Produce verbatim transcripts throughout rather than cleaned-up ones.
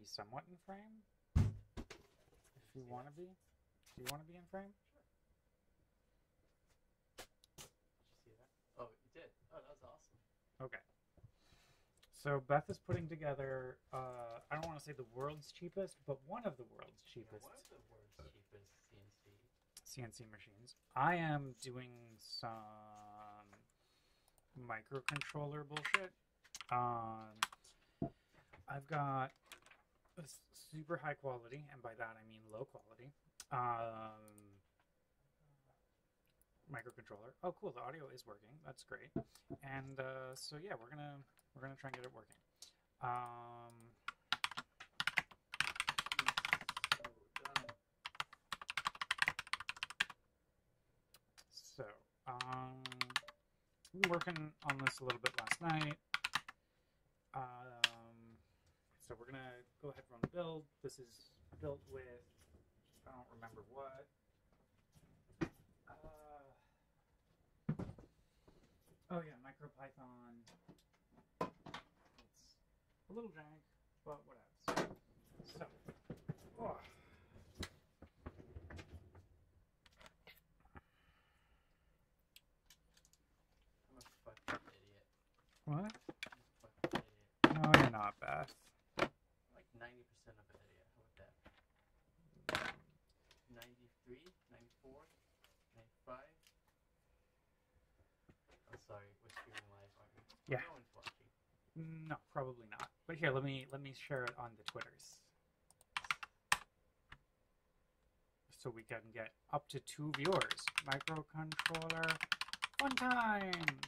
somewhat in frame. If you want to be. Do you want to be in frame? Sure. Did you see that? Oh, you did. Oh, that was awesome. Okay. So Beth is putting together, uh, I don't want to say the world's cheapest, but one of the world's cheapest Yeah, one of the world's cheapest C N C. C N C machines. I am doing some microcontroller bullshit. Um, I've got a super high quality, and by that I mean low quality, um, microcontroller. Oh, cool! The audio is working. That's great. And uh, so yeah, we're gonna we're gonna try and get it working. Um, so um, we were working on this a little bit last night. Um, so we're gonna go ahead and run the build. This is built with, I don't remember what. Uh, oh yeah, MicroPython. It's a little jank, but whatever. So, oh. I'm a fucking idiot. What? I'm a fucking idiot. No, you're not, Beth. I'm like ninety percent of an idiot. How about that? ninety-three, ninety-four, ninety-five. I'm sorry, we're streaming live, aren't we? Yeah. No one's watching. No, probably not. But here, let me let me share it on the Twitters, so we can get up to two viewers. Microcontroller, Funtimes.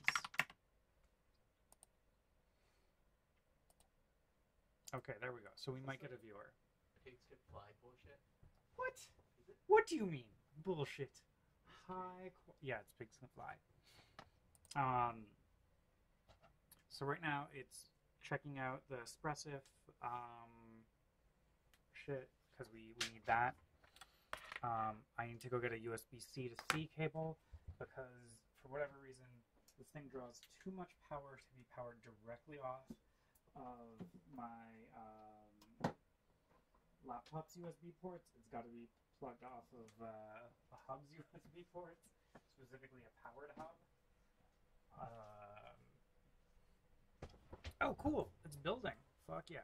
Okay, there we go. So we might get a viewer. Pigs could fly bullshit. What? Is it? What do you mean? Bullshit. High. Qu yeah, it's pigs can fly. Um. So right now it's checking out the Espressif um, shit because we, we need that. Um, I need to go get a U S B C to C cable because for whatever reason this thing draws too much power to be powered directly off of my um, laptop's U S B ports. It's got to be plugged off of uh, a hub's U S B ports, specifically a powered hub. Um, oh, cool! It's building. Fuck yeah.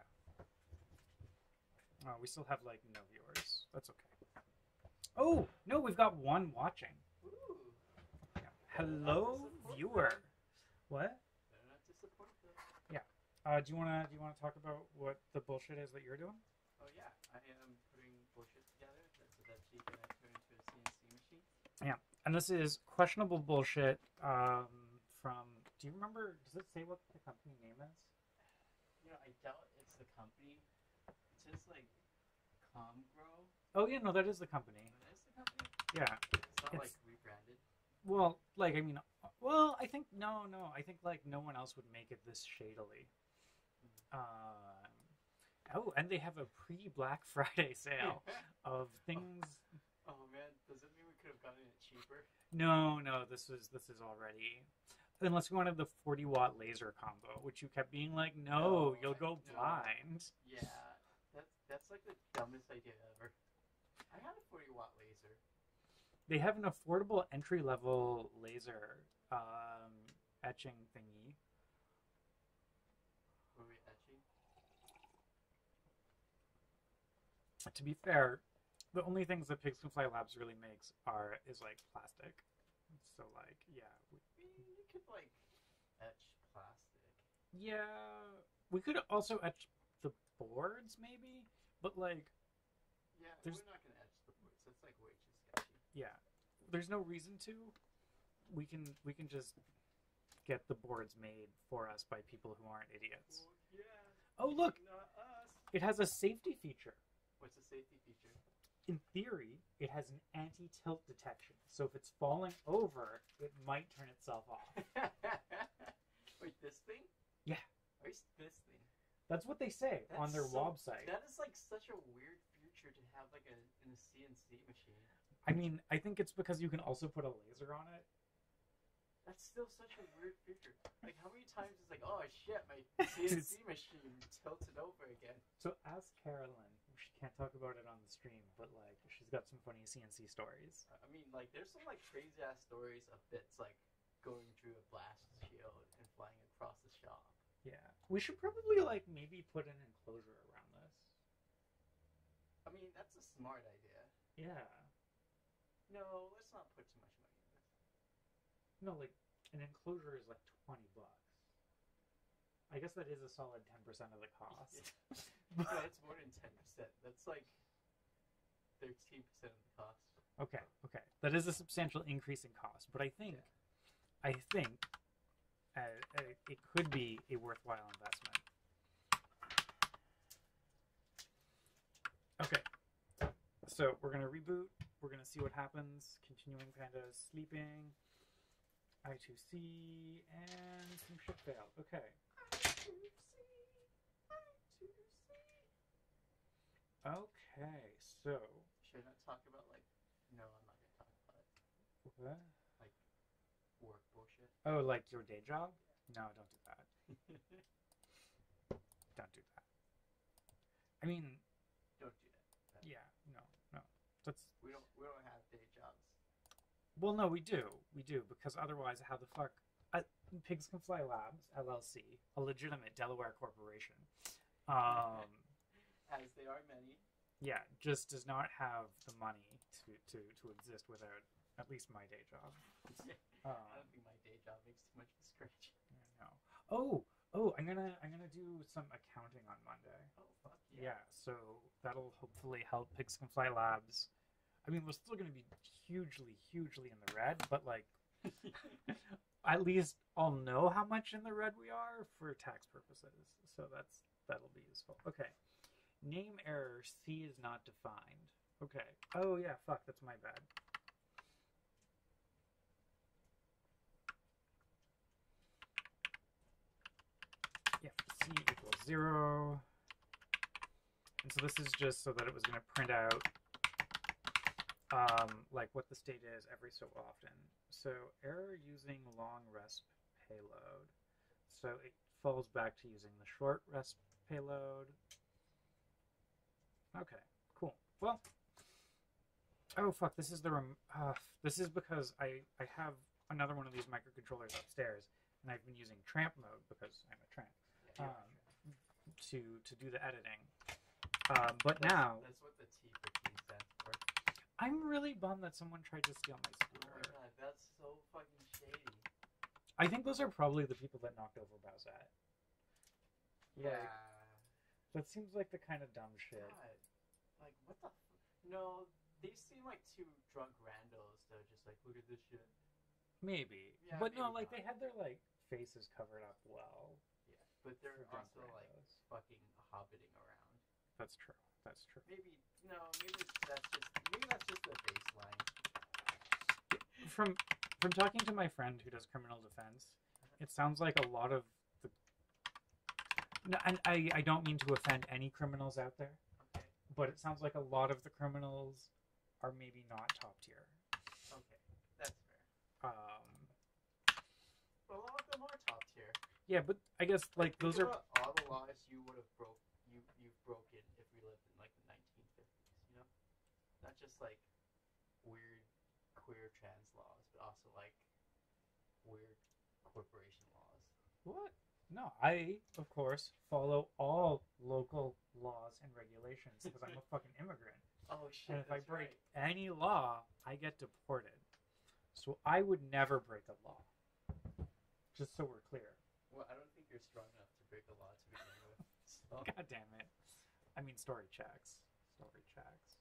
Oh, we still have like no viewers. That's okay. Oh no, we've got one watching. Ooh. Yeah. Hello, viewer. Them. What? Better not disappoint them. Yeah. Uh, do you wanna do you wanna talk about what the bullshit is that you're doing? Oh yeah, I am putting bullshit together so that she can turn into a C N C machine. Yeah, and this is questionable bullshit. Um, from do you remember? Does it say what the company name is? You know, I doubt it's the company. It says like Comgrow. Oh yeah, no, that is the company. Oh, that is the company. Yeah. It's not It's- like rebranded. Well, like I mean, well, I think no, no, I think like no one else would make it this shadily. Mm-hmm. Um, oh, and they have a pre-Black Friday sale of things. Oh man, does it mean we could have gotten it cheaper? No, no, this was this is already. Unless we wanted the forty watt laser combo, which you kept being like, no, No, you'll I- go no. blind. Yeah, that's that's like the dumbest idea ever. I had a forty watt laser. They have an affordable entry level laser um, etching thingy. Were we etching? To be fair, the only things that Pigs Can Fly Labs really makes are is like plastic. So like, yeah, we, I mean, you could like etch plastic. yeah, we could also etch the boards maybe, but like, Yeah, There's- we're not gonna etch the boards. That's like way too sketchy. yeah, there's no reason to. We can we can just get the boards made for us by people who aren't idiots. Well, yeah. Oh look, Not us. it has a safety feature. What's the safety feature? In theory, it has an anti-tilt detection. So if it's falling over, it might turn itself off. Wait, this thing? Yeah. Or is this thing? That's what they say on That's their so- website. That is like such a weird feature to have like a in a C N C machine. I mean, I think it's because you can also put a laser on it. That's still such a weird figure. Like, how many times is like, oh shit, my C N C machine tilted over again. So ask Carolyn. She can't talk about it on the stream, but like, she's got some funny C N C stories. I mean, like, there's some like crazy ass stories of bits like going through a blast shield and flying across the shop. Yeah, we should probably like maybe put an enclosure around this. I mean, that's a smart idea. Yeah. No, let's not put too much money in this. No, like an enclosure is like twenty bucks. I guess that is a solid ten percent of the cost. No, it's more than ten percent. That's like thirteen percent of the cost. Okay, okay, that is a substantial increase in cost, but I think, yeah. I think, uh, uh, it could be a worthwhile investment. Okay, so we're gonna reboot. We're gonna see what happens. Continuing Panda's sleeping. I two C and some shit failed. Okay. I two C. I two C. Okay, so. Should I not talk about like? No, I'm not gonna talk about it. What? Like work bullshit. Oh, like your day job? No, don't do that. Don't do that. I mean. Don't do that. That's yeah. No. No. That's. We don't. We don't have day jobs. Well, no, we do. We do, because otherwise, how the fuck... Uh, Pigs Can Fly Labs, L L C, a legitimate Delaware corporation, um, as they are many. Yeah, just does not have the money to, to, to exist without at least my day job. um, I don't think my day job makes too much of a scratch. No. Oh, oh, I'm gonna I'm gonna do some accounting on Monday. Oh, fuck yeah. Yeah, so that'll hopefully help Pigs Can Fly Labs. I mean, we're still going to be hugely, hugely in the red, but, like, at least I'll know how much in the red we are for tax purposes. So that's that'll be useful. Okay. Name error, C is not defined. Okay. Oh, yeah, fuck, that's my bad. Yeah, C equals zero. And so this is just so that it was going to print out Um, like what the state is every so often. So error using long resp payload. So it falls back to using the short resp payload. Okay, cool. Well, oh fuck, this is the rem uh, this is because I I have another one of these microcontrollers upstairs, and I've been using tramp mode because I'm a tramp um, to to do the editing. Uh, but that's, now that's what the T for T stands for. I'm really bummed that someone tried to steal my scooter. Oh my god, that's so fucking shady. I think those are probably the people that knocked over Bowsette. Yeah. Like, that seems like the kind of dumb shit. God. Like, what the f- No, they seem like two drunk randos that are just like, look at this shit. Maybe. Yeah, but maybe no, like, not. they had their, like, faces covered up well. Yeah, but they're for drunk also, like, randos. fucking hobbiting around. That's true. That's true. Maybe, no, maybe that's just, maybe that's just the baseline. From from talking to my friend who does criminal defense, it sounds like a lot of the... No, and I, I don't mean to offend any criminals out there, Okay. but it sounds like a lot of the criminals are maybe not top tier. Okay, that's fair. Um, But a lot of them are top tier. yeah, but I guess, like, those Think are... about all the laws you would have broke, you, you've broken if we lived in, like, the nineteen fifties, you know? Not just, like, weird queer trans laws, but also, like, weird corporation laws. What? No, I, of course, follow all local laws and regulations because I'm a fucking immigrant. Oh, shit, And if I that's break right. any law, I get deported. So I would never break a law. Just so we're clear. Well, I don't think you're strong enough to break a law to begin with. So. God damn it. I mean, story checks. Story checks.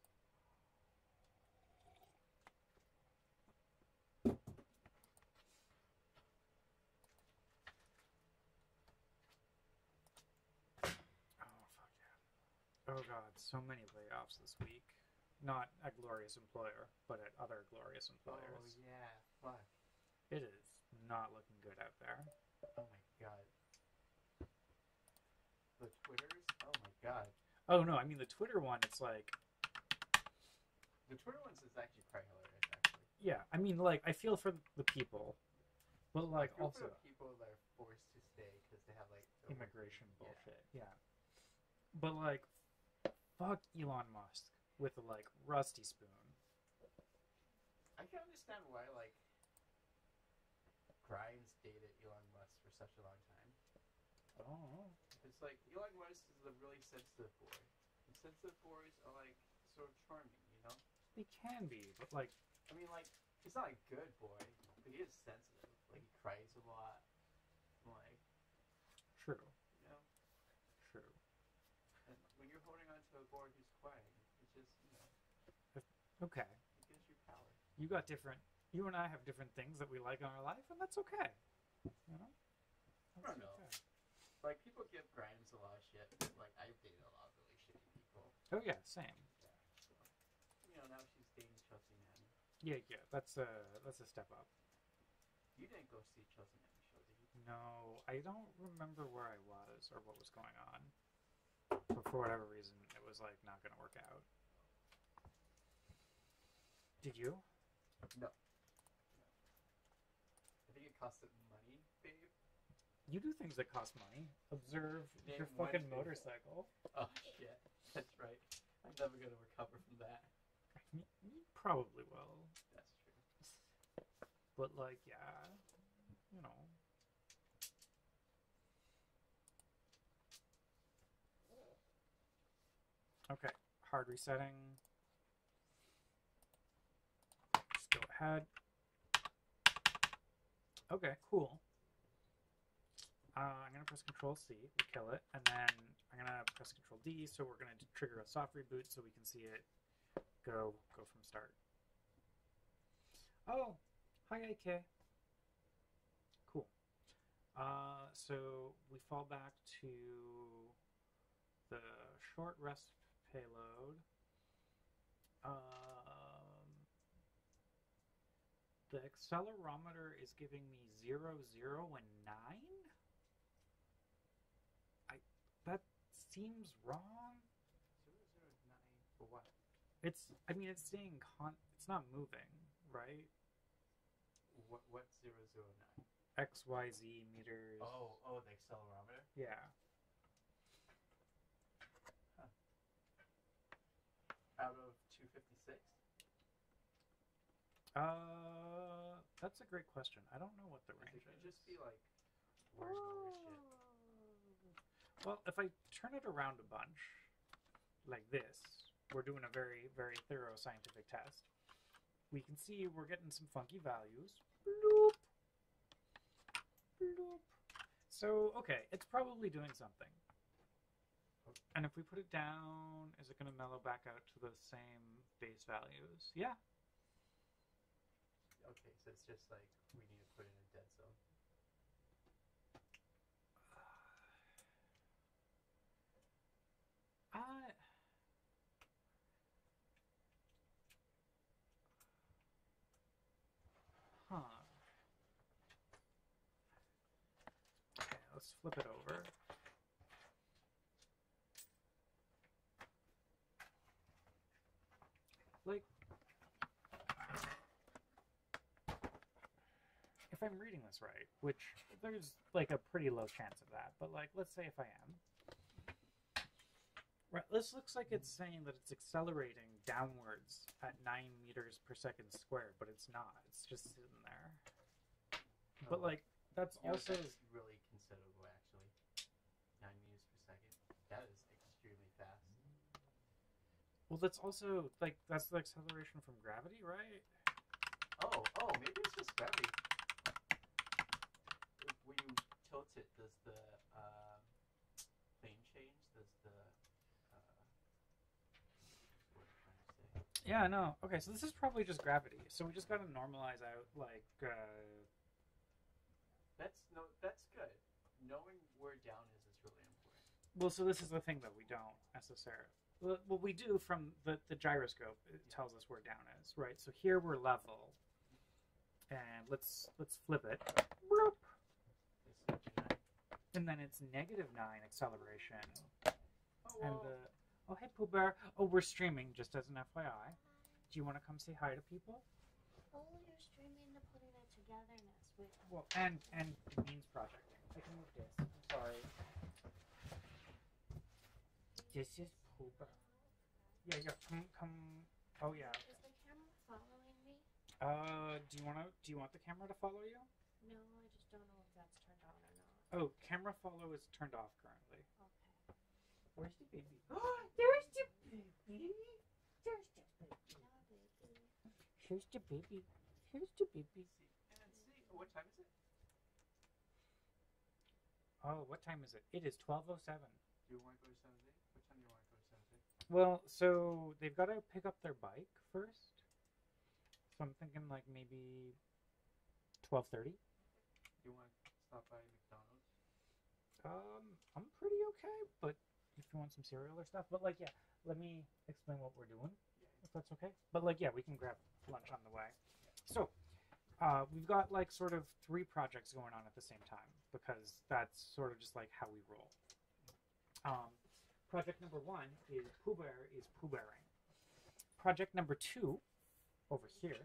Oh, fuck yeah. Oh, God. So many layoffs this week. Not at Glorious Employer, but at other Glorious Employers. Oh, yeah, fuck. It is not looking good out there. Oh, my God. The Twitters? Oh, my God. Oh, no, I mean, the Twitter one, it's like... The Twitter ones is actually quite hilarious, actually. Yeah, I mean, like, I feel for the people. But like I feel also for the people that are forced to stay because they have like the immigration working, bullshit. Yeah. But like, fuck Elon Musk with a like rusty spoon. I can understand why like Grimes dated Elon Musk for such a long time. Oh. It's like Elon Musk is a really sensitive boy. And sensitive boys are like sort of charming, you know? They can be, but like, I mean, like he's not a good boy, but he is sensitive. Like he cries a lot. And, like true, you know, true. and when you're holding on to a boy who's crying, it just you know Okay. it gives you power. You got different. You and I have different things that we like in our life, and that's okay. You know. That's I don't know. okay. Like people give Grimes a lot of shit. But, like I've dated a lot of really shitty people. Oh yeah, same. Yeah. So you know now she's dating Chelsea Manning. Yeah, yeah. That's a that's a step up. You didn't go see Chelsea Manning show, did you? No, I don't remember where I was or what was going on. But for whatever reason, it was like not going to work out. Did you? No. No. I think it cost money, babe. You do things that cost money. Observe Name your one fucking thing. motorcycle. Oh shit, that's right. I'm never gonna recover from that. You, you probably will. That's true. But like, yeah, you know. Okay, hard resetting. Just go ahead. Okay, cool. Uh, I'm going to press Control C, we kill it, and then I'm going to press Control D, so we're going to trigger a soft reboot so we can see it go go from start. Oh, hi A K. Cool. Uh, so we fall back to the short rest payload. Um, the accelerometer is giving me zero, zero, and nine. I that seems wrong. Zero zero nine for what? It's. I mean, it's staying con. It's not moving, right? What what zero zero nine? X, Y, Z meters. Oh oh the accelerometer. Yeah. Huh. Out of two fifty six. Uh, that's a great question. I don't know what the range It could is. just be like where's lower shit. Well, if I turn it around a bunch, like this, we're doing a very, very thorough scientific test. We can see we're getting some funky values. Bloop. Bloop. So, okay, it's probably doing something. And if we put it down, is it going to mellow back out to the same base values? Yeah. Okay, so it's just like we need to put in a dead zone. I... Huh. Okay, let's flip it over. Like, if I'm reading this right, which there's like a pretty low chance of that, but like, let's say if I am. Right, this looks like it's saying that it's accelerating downwards at nine meters per second squared, but it's not. It's just sitting there. But Oh. like, that's You know, also that's really considerable actually. Nine meters per second. That is extremely fast. well, that's also like that's the acceleration from gravity, right? Oh, oh, maybe it's just gravity. When you tilt it, does the um, plane change? Does the uh, what am I trying to say? Yeah, no. Okay, so this is probably just gravity. So we just gotta normalize out like. Uh, That's no, that's good. Knowing where down is is really important. well, so this is the thing that we don't necessarily. Well, well, we do from the the gyroscope. It tells us where down is, right? So here we're level, and let's let's flip it. Bloop. It's nine. And then it's negative nine acceleration. Oh, And well, the oh hey Pooh Bear. Oh, we're streaming just as an F Y I. Do you want to come say hi to people? Oh, you're streaming and putting it together. togetherness with. Well, and and it means projecting. I can move this. I'm sorry. This is pooper. Yeah, yeah. Come, come. Oh yeah. Is the camera following me? Uh, do you wanna? Do you want the camera to follow you? No, I just don't know if that's turned on or not. Oh, camera follow is turned off currently. Okay. Where's the baby? There's the baby. There's the baby. Hello, baby. Here's the baby. Here's the baby. See, and see, what time is it? Oh, what time is it? It is twelve oh seven. Do you want to go to San Jose? What time do you want to go to San Jose? Well, so they've got to pick up their bike first. So I'm thinking like maybe twelve thirty. Do you want to stop by McDonald's? Um, I'm pretty okay, but if you want some cereal or stuff, but like, yeah, let me explain what we're doing, if that's okay. But like, yeah, we can grab lunch on the way. So, uh, we've got like sort of three projects going on at the same time because that's sort of just like how we roll. Um, project number one is Pooh Bear is Pooh Bearing. Project number two, over here,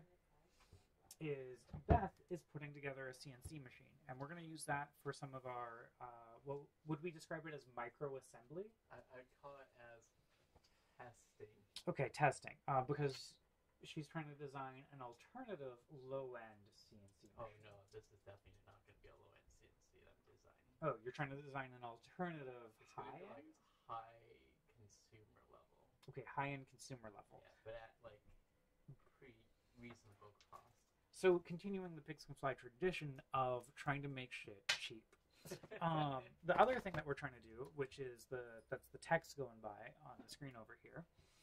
is Beth is putting together a C N C machine, and we're going to use that for some of our, uh, well, would we describe it as micro assembly? I, I'd call it as testing. Okay, testing, uh, because she's trying to design an alternative low-end C N C Oh machine. no, this is definitely not going to be a low-end C N C that I'm designing. Oh, you're trying to design an alternative It's going to be high-end? like high consumer level. Okay, high-end consumer level. Yeah, but at like pretty reasonable cost. So continuing the Pigs Can Fly tradition of trying to make shit cheap. Um, the other thing that we're trying to do, which is the that's the text going by on the screen over here,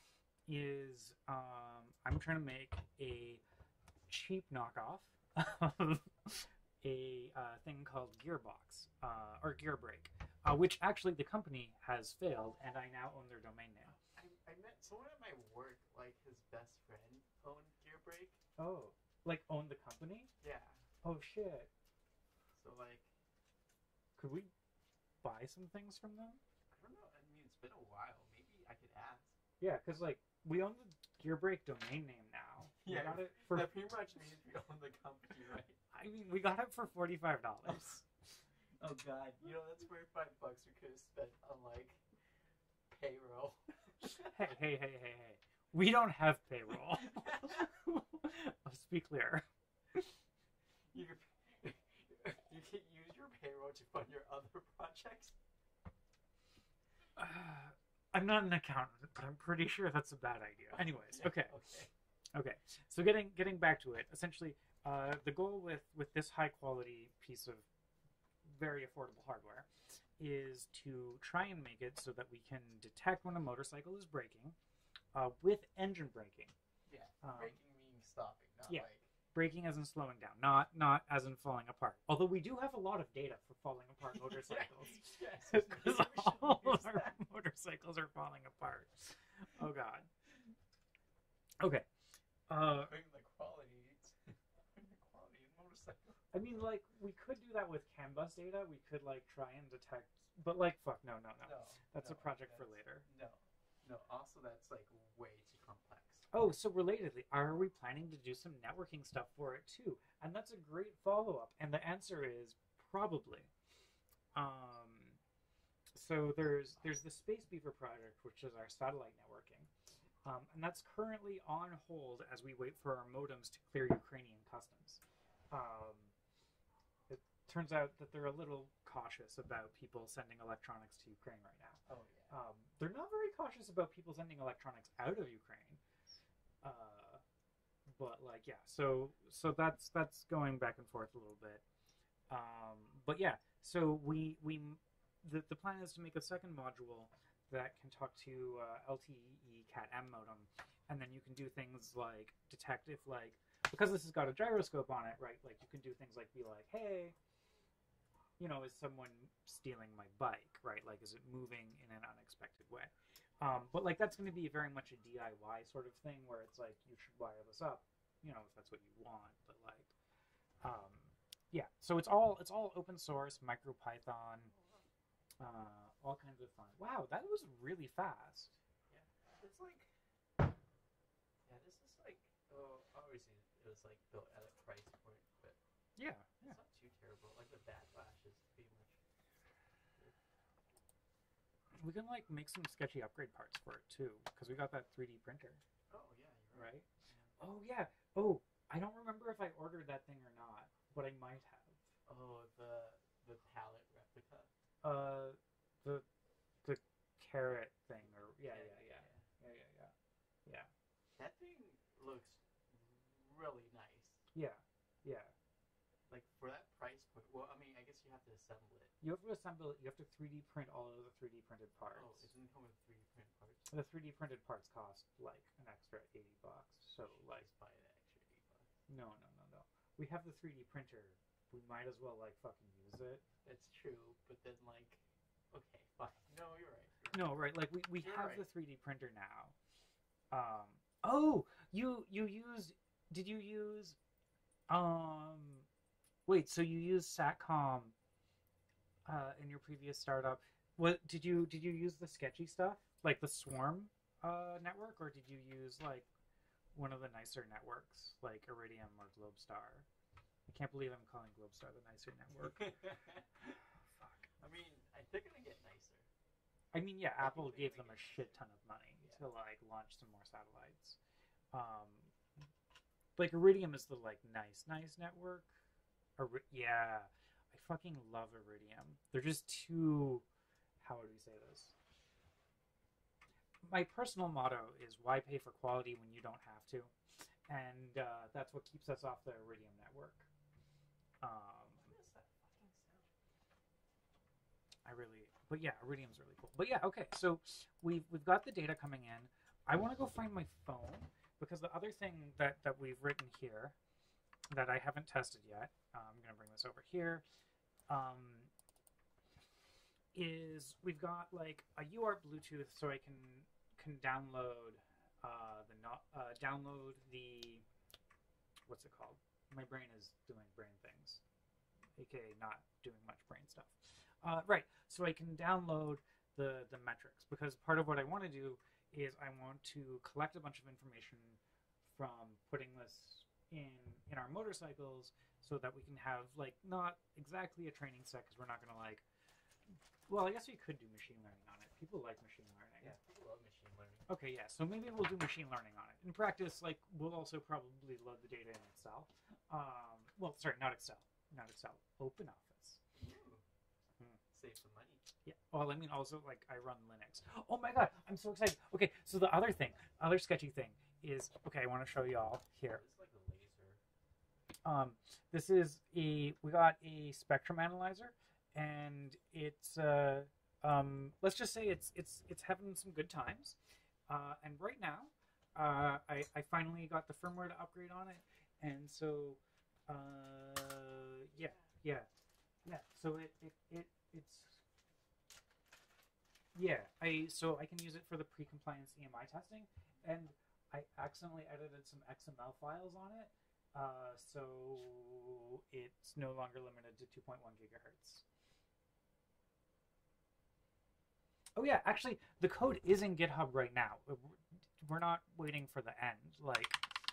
is um, I'm trying to make a cheap knockoff of a uh, thing called Gearbox uh, or Gearbreak, uh, which actually the company has failed, and I now own their domain name. I, I met someone at my work, like his best friend owned Gearbreak. Oh, like own the company? Yeah. Oh shit! So like, Could we buy some things from them? I don't know. I mean, it's been a while. Maybe I could ask. Yeah, because like we own the Gearbreak domain name now. We Yeah, got it for. That pretty much means we own the company, right? I mean, we got it for forty-five dollars. Oh god, you know that's forty-five bucks we could have spent on like payroll. Hey, hey, hey, hey, hey! We don't have payroll. Let's be clear. You could, you can use your payroll to fund your other projects. Uh, I'm not an accountant, but I'm pretty sure that's a bad idea. Anyways, Yeah, okay, Okay. okay. So getting getting back to it, essentially, uh, the goal with with this high quality piece of very affordable hardware is to try and make it so that we can detect when a motorcycle is braking uh, with engine braking. Yeah. Um, Breaking means stopping, not yeah. like. Braking as in slowing down, not not as in falling apart. Although we do have a lot of data for falling apart motorcycles. Yes. Because maybe we should all use of our that. motorcycles are falling apart. Oh god. Okay. Uh, Bring the quality. Bring the quality in motorcycles. I mean, like we could do that with CAN bus data. We could like try and detect, but like fuck, no, no, no. No. That's no, a project for that's- later. No. No. Also, that's like way too complex. Oh, so relatedly, are we planning to do some networking stuff for it too? And that's a great follow-up. And the answer is probably. Um, so there's there's the Space Beaver project, which is our satellite networking, um, and that's currently on hold as we wait for our modems to clear Ukrainian customs. Um, it turns out that they're a little cautious about people sending electronics to Ukraine right now. Oh yeah. Um, they're not very cautious about people sending electronics out of Ukraine. Uh, but like yeah, so so that's that's going back and forth a little bit. Um, but yeah, so we we the the plan is to make a second module that can talk to uh, L T E Cat M modem, and then you can do things like detect if like because this has got a gyroscope on it, right? Like you can do things like be like, hey, you know, is someone stealing my bike, right? Like, is it moving in an unexpected way? Um, but like that's going to be very much a D I Y sort of thing where it's like you should wire this up, you know, if that's what you want. But like, um, yeah. So it's all it's all open source, MicroPython, uh, all kinds of fun. Wow, that was really fast. Yeah. It's like. Yeah, this is like. Oh, obviously it was like built at a price point, but. Yeah, It's yeah. not too terrible. Like the backlash is pretty much. We can like make some sketchy upgrade parts for it too, because we got that three D printer, Oh yeah, you're right. right? Oh yeah. Oh, I don't remember if I ordered that thing or not, but I might have. Oh, the the palette replica. Uh, the the carrot thing, or yeah, Yeah, yeah, yeah, yeah, yeah, yeah, yeah, That thing looks really nice. yeah, yeah. Like for that price point. Well, I mean, I guess you have to assemble it. You have to assemble it. You have to three D print all of the three D printed parts. Oh, it doesn't come with three D print parts. The three D printed parts cost like an extra eighty bucks. So like, Just buy the extra eight bucks. no, no, no, no. We have the three D printer. We might as well like fucking use it. That's true, but then like, okay, fine. No, you're right. You're right. No, right? Like we, we You're have right. the three D printer now. Um. Oh, you you used? Did you use? Um. Wait. So you used Satcom. Uh, in your previous startup, what did you did you use the sketchy stuff like the Swarm uh, network, or did you use like one of the nicer networks like Iridium or Globestar? I can't believe I'm calling Globestar the nicer network. Fuck. I mean, I think it'll get nicer. I mean, yeah, I Apple think gave they them a make it shit nicer. ton of money Yeah. to like launch some more satellites. Um, like Iridium is the like nice, nice network. Iri- yeah, I fucking love Iridium. They're just too. How would we say this? My personal motto is why pay for quality when you don't have to, and uh, that's what keeps us off the Iridium network. Um, What is that fucking sound? I really, but yeah, Iridium's really cool. But yeah, okay, so we've we've got the data coming in. I want to go find my phone because the other thing that that we've written here that I haven't tested yet, uh, I'm gonna bring this over here, um, is we've got like a U A R T Bluetooth, so I can can download uh, the no, uh, download the what's it called? My brain is doing brain things, aka not doing much brain stuff. Uh, right, so I can download the the metrics because part of what I want to do is I want to collect a bunch of information from putting this in in our motorcycles so that we can have like not exactly a training set because we're not going to like. Well, I guess we could do machine learning on it. People like machine learning. Yeah, people love machine learning. Okay, yeah. So maybe we'll do machine learning on it. In practice, like we'll also probably load the data in Excel. Um, well, sorry, not Excel, not Excel. OpenOffice. Ooh. Hmm. Save some money. Yeah. Well, I mean, also like I run Linux. Oh my god, I'm so excited. Okay, so the other thing, other sketchy thing is okay. I want to show you all here. This is like a laser. Um, this is a we got a spectrum analyzer, and it's uh, um, let's just say it's it's it's having some good times. Uh, and right now, uh, I I finally got the firmware to upgrade on it, and so uh, yeah, yeah, yeah. So it it, it it's yeah. I so I can use it for the pre-compliance E M I testing, and I accidentally edited some X M L files on it. Uh, so it's no longer limited to two point one gigahertz. Oh yeah, actually, the code is in GitHub right now. We're not waiting for the end. Like,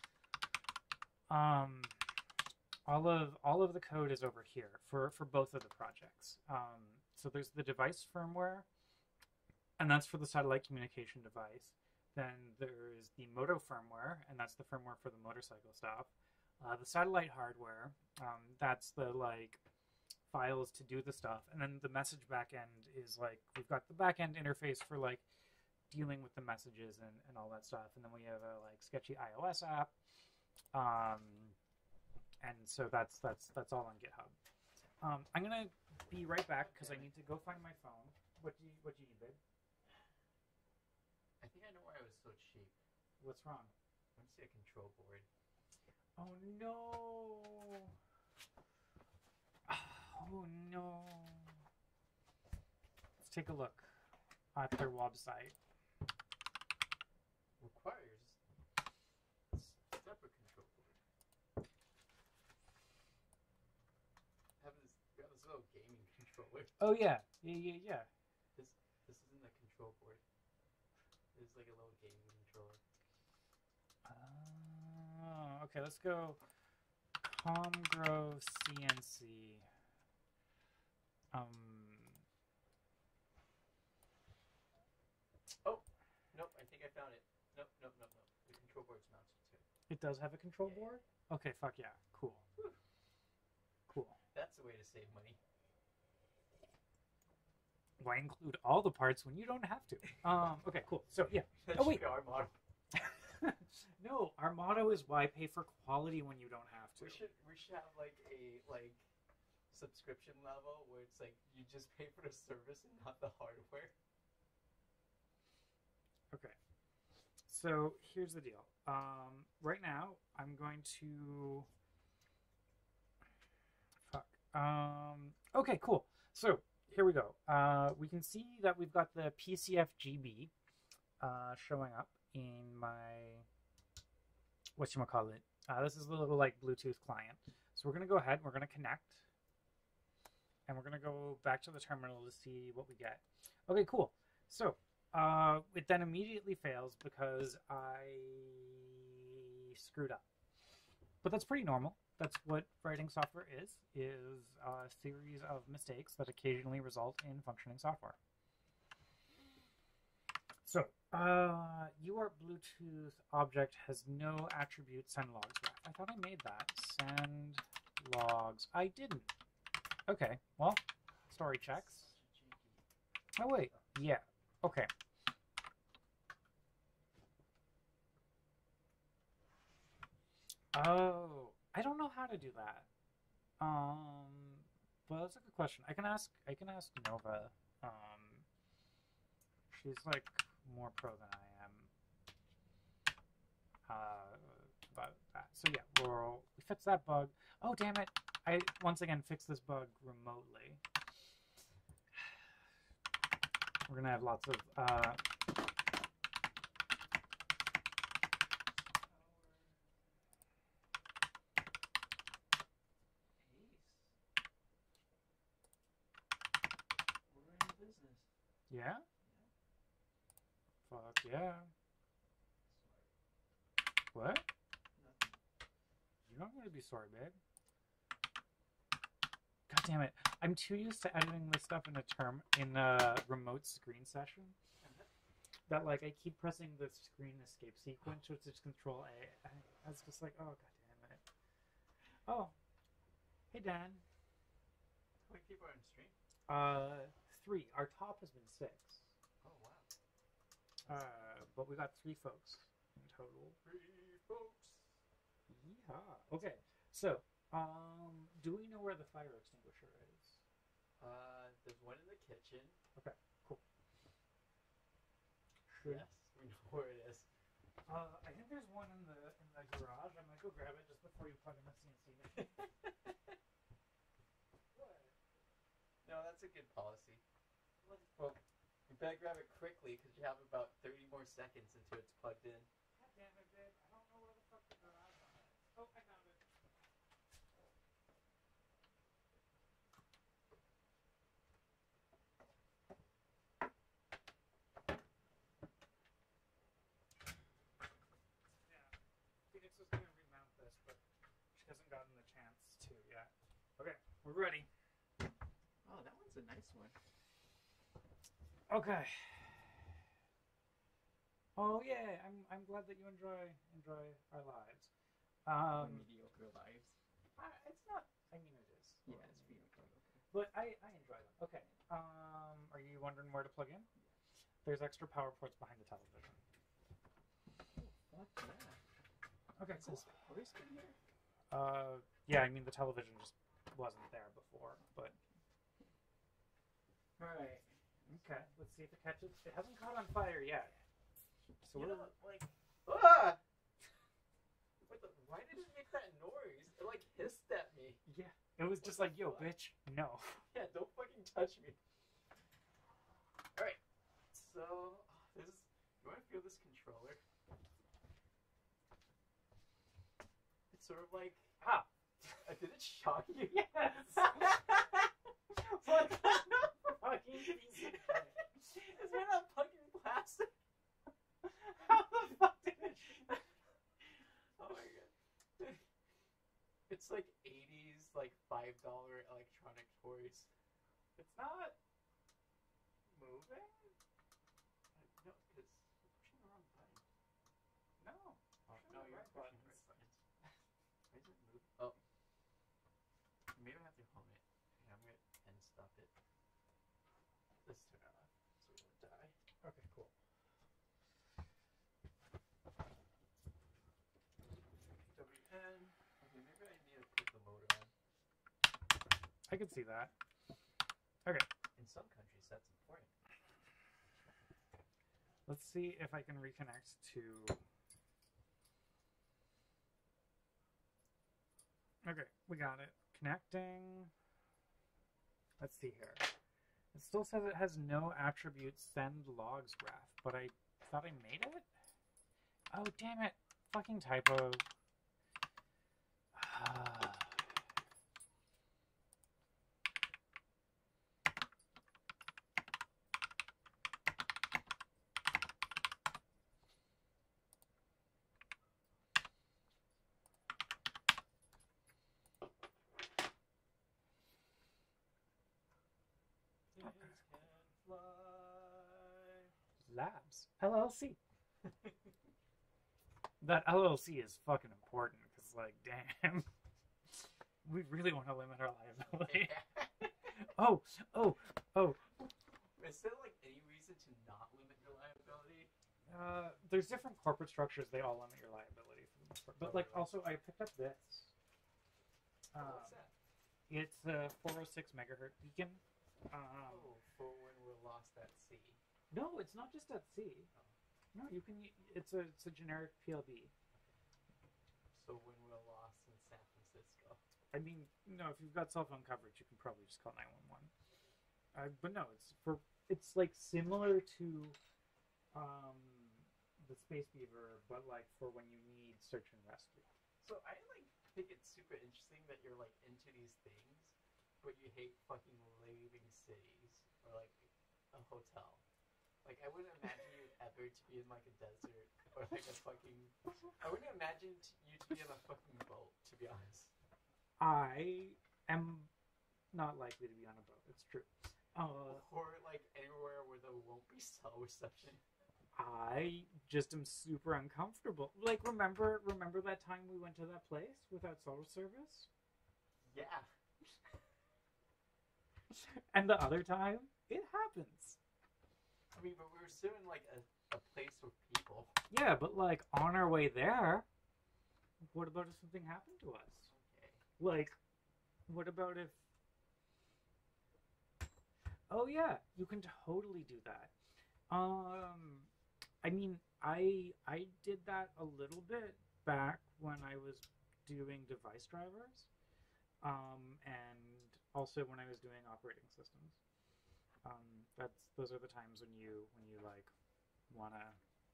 um, all of all of the code is over here for for both of the projects. Um, so there's the device firmware, and that's for the satellite communication device. Then there's the moto firmware, and that's the firmware for the motorcycle stuff. Uh, the satellite hardware, um, that's the like files to do the stuff, and then the message backend is like we've got the backend interface for like dealing with the messages and, and all that stuff, and then we have a like sketchy iOS app, um, and so that's that's that's all on GitHub. Um, I'm gonna be right back because I need to go find my phone. What do you what do you need, babe? I think I know why it was so cheap. What's wrong? I want to see a control board. Oh no! Oh no! Let's take a look at their website. Requires separate control board. Have this got this little gaming controller. Oh yeah, yeah, yeah, yeah. This this isn't a control board. This is like a little gaming controller. Oh, okay. Let's go. Comgrow C N Um, Oh, nope. I think I found it. Nope, nope, nope, nope. The control board's mounted too. it does have a control Yeah, yeah. board? Okay, fuck yeah. Cool. Whew. Cool. That's the way to save money. Why include all the parts when you don't have to? Um, okay, cool. So, yeah. That Oh, should wait. be our motto. No, our motto is why pay for quality when you don't have to. We should we should have like a like subscription level where it's like you just pay for the service and not the hardware. Okay. So here's the deal. Um, right now, I'm going to. Fuck. Um, okay, cool. So here we go. Uh, we can see that we've got the P C F G B uh, showing up in my. Whatchamacallit. Uh, this is a little like Bluetooth client. So we're going to go ahead. We're going to connect. And we're going to go back to the terminal to see what we get. Okay, cool. So. Uh, it then immediately fails because I screwed up. But that's pretty normal. That's what writing software is, is a series of mistakes that occasionally result in functioning software. So, uh, your Bluetooth object has no attribute send logs ref. I thought I made that. Send logs. I didn't. Okay, well, story checks. Oh, wait. Yeah. Okay. Oh, I don't know how to do that. Um, but that's a good question. I can ask. I can ask Nova. Um, she's like more pro than I am. Uh, about that. So yeah, we'll we fix that bug. Oh damn it! I once again fixed this bug remotely. We're gonna have lots of. Uh, Business. yeah. Yeah. Fuck yeah. Sorry. What? Nothing. You're not gonna be sorry, babe. God damn it! I'm too used to editing this stuff in a term in a remote screen session that like I keep pressing the screen escape sequence, which is Control A. I, I was just like, oh god damn it. Oh, hey Dan. How many people are on stream? Uh, three. Our top has been six. Oh wow. Uh, but we got three folks in total. Three folks. Yeah. Okay. So, um, do we know where the fire extinguisher is? Uh, there's one in the kitchen. Okay. Cool. Should, Yes, we know where it is. Uh, I think there's one in the in the garage. I might go grab it just before you plug in the C N C machine. What? No, that's a good policy. Well, you better grab it quickly because you have about thirty more seconds until it's plugged in. God damn it, babe! I don't know where the fuck the garage one is. Oh, I found it. Yeah, Phoenix was gonna remount this, but she hasn't gotten the chance to yet. Okay, we're ready. Oh, that one's a nice one. Okay. Oh yeah, I'm I'm glad that you enjoy enjoy our lives. Our Um, mediocre lives. I, it's not. I mean, it is. Yeah, it's mediocre. Okay. But I I enjoy them. Okay. Um, are you wondering where to plug in? There's extra power ports behind the television. Oh, fuck yeah. Okay, Is cool. this power spin here? Uh, yeah, I mean the television just wasn't there before, but Alright. okay. Let's see if it catches. It hasn't caught on fire yet. So You we're know, like, ah! What the, why did it make that noise? It like hissed at me. yeah. It was just like, yo, bitch, no. Yeah, don't fucking touch me. Alright, so, oh, this is, you want to feel this controller? It's sort of like, Ah. uh, did it shock you? Yes. What the fucking piece of shit? It's made out of fucking plastic. How the fuck did it? Oh my god. It's like eighties, like five dollar electronic toys. It's not moving? Uh, no, because you're pushing the wrong button. No. Oh, Pushing no, the you're right pushing the buttons. right buttons. Why is it move? Oh. Maybe I have to home it. Okay, I'm gonna end stop it. Let's turn it off so we don't die. Okay, cool. W N. Okay, maybe I need to put the motor on. I can see that. Okay. In some countries, that's important. Let's see if I can reconnect to... Okay, we got it. Connecting. Let's see here. It still says it has no attribute send logs graph, but I thought I made it? Oh, damn it. Fucking typo. Things can fly. Labs. L L C. That L L C is fucking important because, like, damn. We really want to limit our liability. Oh, oh, oh. Is there like any reason to not limit your liability? Uh, there's different corporate structures. They all limit your liability for the most part. But, Oh, like, really? also, I picked up this. Oh, Um, what's that? It's a four oh six megahertz beacon. Um, Oh, for when we're lost at sea. No, it's not just at sea. No, you can. It's a it's a generic P L B. So when we're lost in San Francisco. I mean, no, if you've got cell phone coverage, you can probably just call nine one one. Uh, but no, it's for it's like similar to um, the Space Beaver, but like for when you need search and rescue. So I like think it's super interesting that you're like into these things, but you hate fucking leaving cities or like a hotel. Like I wouldn't imagine you ever to be in like a desert or like a fucking. I wouldn't imagine t- you to be in a fucking boat. To be honest. I am not likely to be on a boat. It's true. Uh, Or like anywhere where there won't be cell reception. I just am super uncomfortable. Like, remember, remember that time we went to that place without cell service, Yeah. and the other time it happens. I mean, but we were still in like a, a place with people. Yeah, but like on our way there, what about if something happened to us? Okay. Like, what about if? Oh yeah, you can totally do that. Um, I mean, I I did that a little bit back when I was doing device drivers, um, and also when I was doing operating systems. Um, that's those are the times when you when you like wanna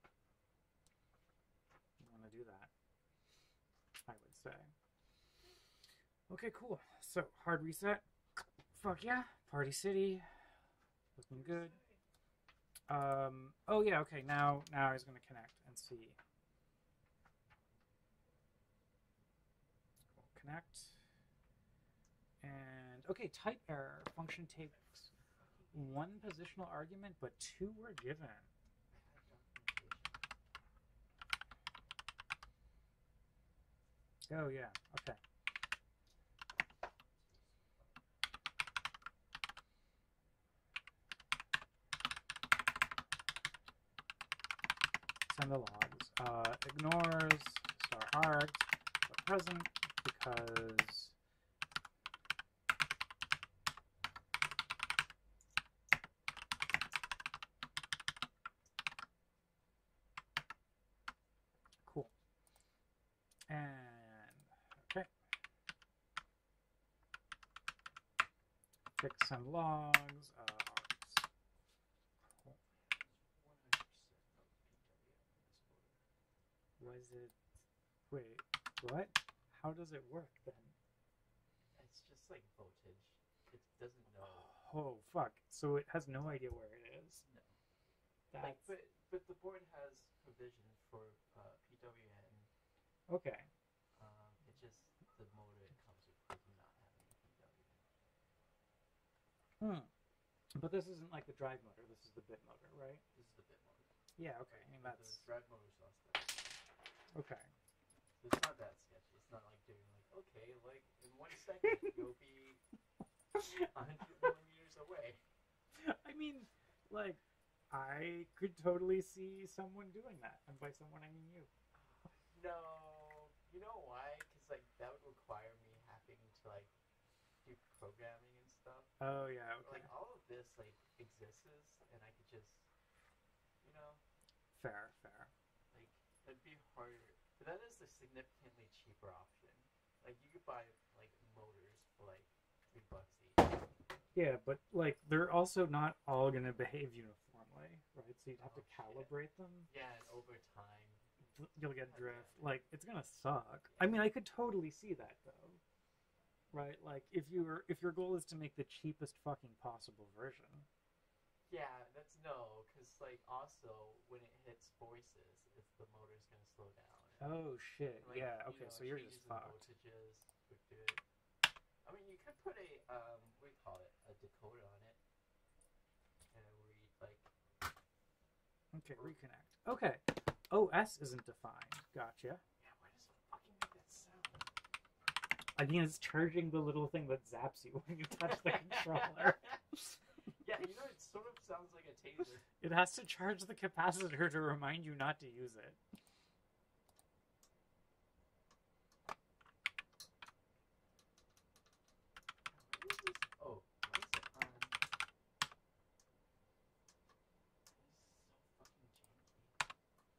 wanna do that. I would say. Okay, cool. So hard reset. Fuck yeah, Party City. Looking good. Um, oh yeah, okay, now now I was gonna connect and see. We'll connect. And okay, type error. Function takes one positional argument, but two were given. Oh yeah, okay. Send the logs. Uh, ignores star args, but present because cool. And okay. Fix send logs. Uh, args. Cool. Was it? Wait, what? How does it work then? It's just like voltage. It doesn't know. Oh fuck! So it has no idea where it is. No. That's Like, but but the board has provision for uh, P W N. okay. Um, it just the motor it comes with does not have any P W N. Hmm. But this isn't like the drive motor. This is the bit motor, right? This is the bit motor. Yeah. Okay. I mean But that's the drive motor's not sketchy. okay. It's not that sketchy. It's not like doing like, okay, like in one second you'll be a hundred millimeters away. I mean, like, I could totally see someone doing that, and by someone I mean you. No, you know why? Because like that would require me having to like do programming and stuff. Oh yeah. Okay. Like all of this like exists, and I could just, you know, Fair. Fair. like it'd be harder. But that is a significantly cheaper option. Like you could buy like motors for like three bucks each. Yeah, but like they're also not all gonna behave uniformly, right? So you'd have Oh, to shit. calibrate them. Yeah, and over time. You'll get God damn drift. it. Like it's gonna suck. I mean, I could totally see that though, right? Like if you're if your goal is to make the cheapest fucking possible version. Yeah, that's no, because like also when it hits voices, it's the motor's gonna slow down. And, Oh shit! like, Yeah. you Okay, know, so you're changes just in fucked. voltages would do it. I mean, you could put a um, what do you call it, a decoder on it, and it would read like. Okay, reconnect. Okay. O S isn't defined. Gotcha. Yeah, why does it fucking make that sound? I mean, it's charging the little thing that zaps you when you touch the controller. Yeah, you know, it sort of sounds like a taser. It has to charge the capacitor to remind you not to use it. What is this? Oh, why is it on? This is so fucking janky.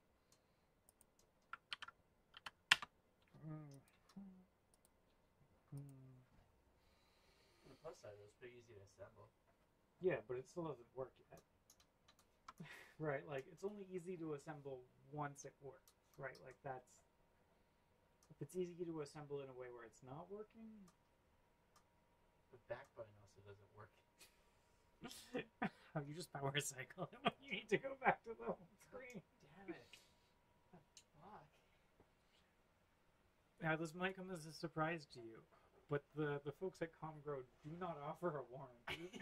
Mm. Mm. On the plus side, it was pretty easy to assemble. Yeah, but it still doesn't work yet. Right, like it's only easy to assemble once it works, right? Like that's if it's easy to assemble in a way where it's not working. The back button also doesn't work. How you just power cycle it when you need to go back to the home screen. Damn it. What the fuck? Now this might come as a surprise to you, but the, the folks at Comgrow do not offer a warranty.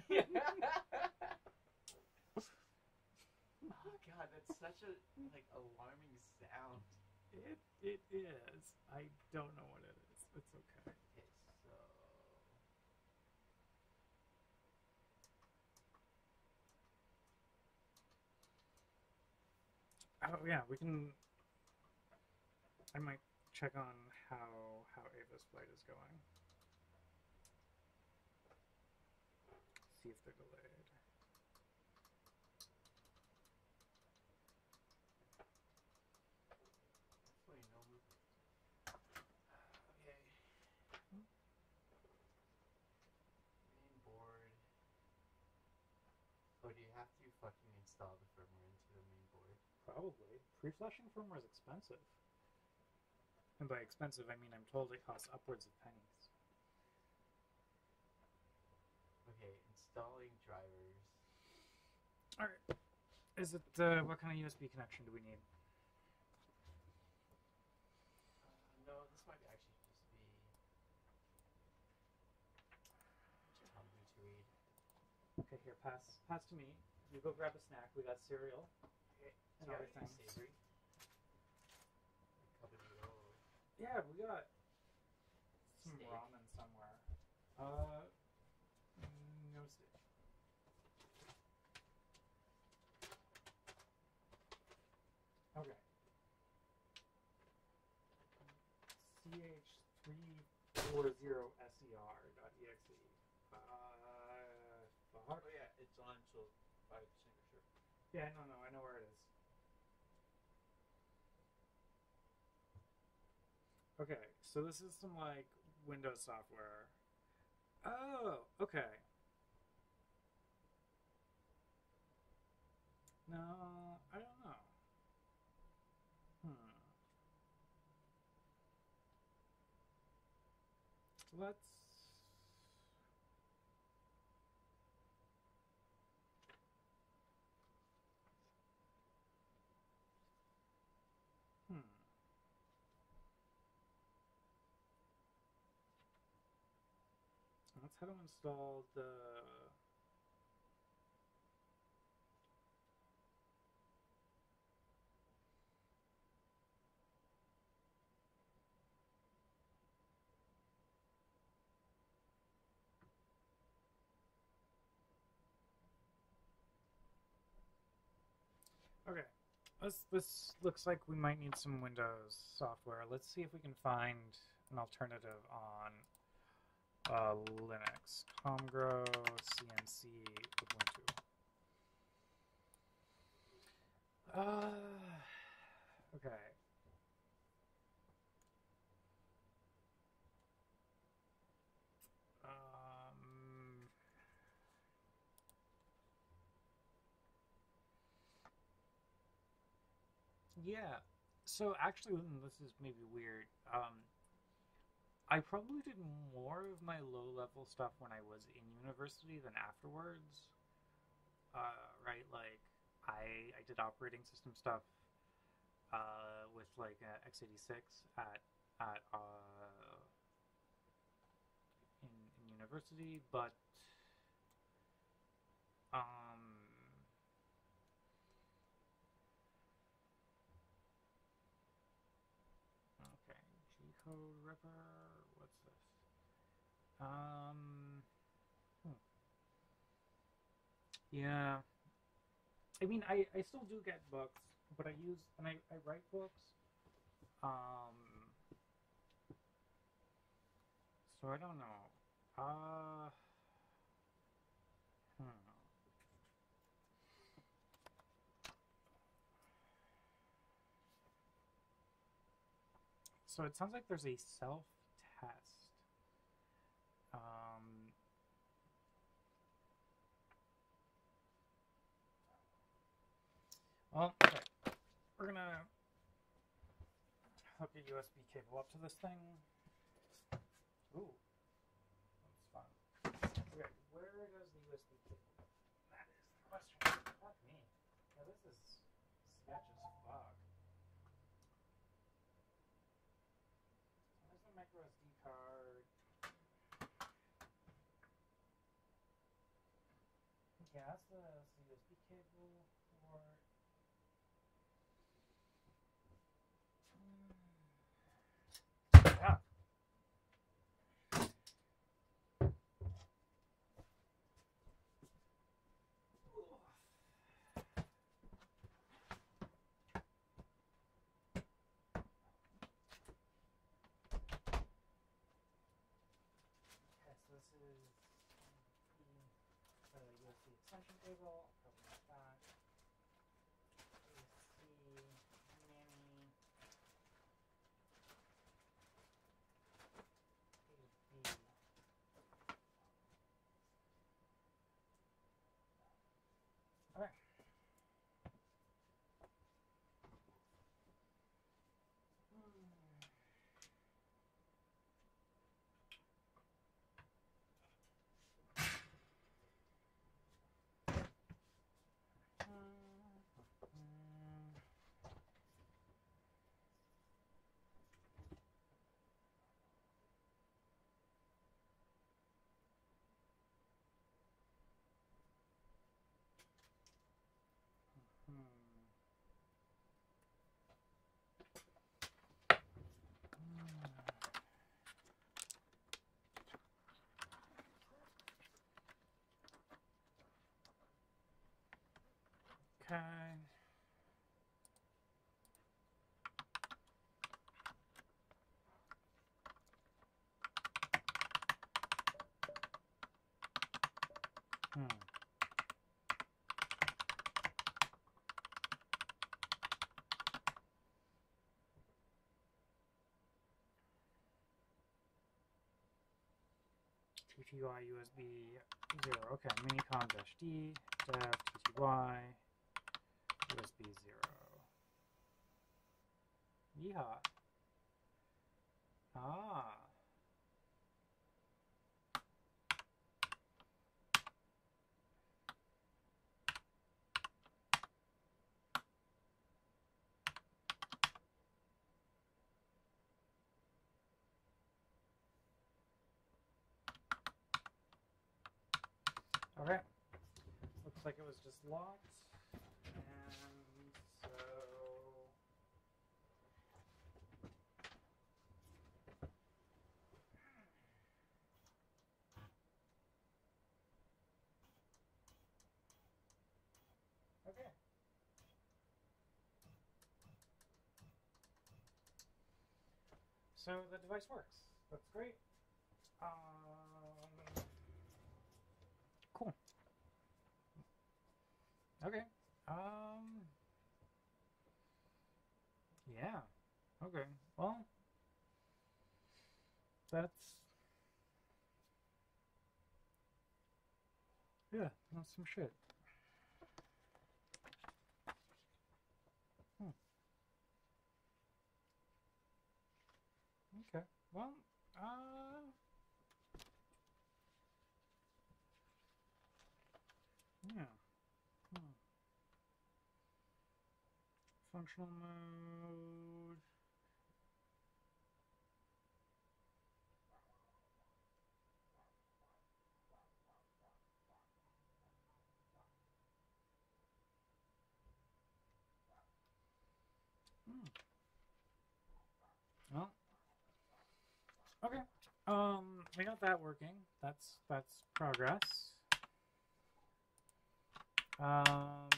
Oh god, that's such a like alarming sound. It it is. I don't know what it is. It's okay. Okay, so Oh yeah, we can. I might check on how how Ava's flight is going. See if they're delayed. hopefully no movement. Okay. Main board. So do you have to fucking install the firmware into the main board? Probably. Pre-flashing firmware is expensive. And by expensive, I mean I'm told it costs upwards of pennies. Okay, installing drivers. Alright. Is it, uh, what kind of U S B connection do we need? Uh, no, this might actually just be just hungry to read. Okay, here, pass pass to me. You go grab a snack. We got cereal. Okay, And do you other have any things. savory? Like cup of noodle. Yeah, we got some Steak? ramen somewhere. Uh, mm, no steak. Okay. C H three four zero S E R dot E X E. Uh, fuck. Oh yeah, it's on so by signature. Yeah, no, no, I know where it is. Okay, so this is some like Windows software. Oh, okay. No, I don't know. Hmm. Let's. Hmm. That's how to install the Okay. This, this looks like we might need some Windows software. Let's see if we can find an alternative on uh, Linux. Comgro, C N C, Ubuntu. Uh, okay. Um, yeah. So actually, mm, this is maybe weird. Um, I probably did more of my low-level stuff when I was in university than afterwards. Uh, right? Like, I I did operating system stuff uh, with like uh, x eighty-six at at uh, in, in university, but um, okay, G code ripper. What's this? Um, hmm. Yeah. I mean, I I still do get books, but I use and I I write books. Um, so I don't know. Uh, hmm. So it sounds like there's a self test. Um, well, okay. We're gonna hook a U S B cable up to this thing. Ooh, that's fun. Okay, where does the U S B cable go? That is the question. Fuck me. Yeah, this is sketch as fuck. There's the micro S D card. Yeah, that's the, that's the U S B cable port. Yeah. Okay, so this is the uh, U S B extension cable. Open up that. A C, mini, A B. Okay. Okay. Hmm. T T Y U S B zero. Okay, minicom dash D dev T T Y U S B zero. Yeehaw. Ah. Okay. Looks like it was just locked. And so okay. so the device works. That's great. Um, cool. Okay. Um. Yeah. Okay. Well, that's yeah. That's some shit. Hmm. Okay. Well, uh. Yeah. Hmm. Functional mode. Hmm. Well, okay. Um, we got that working. That's that's progress. Um,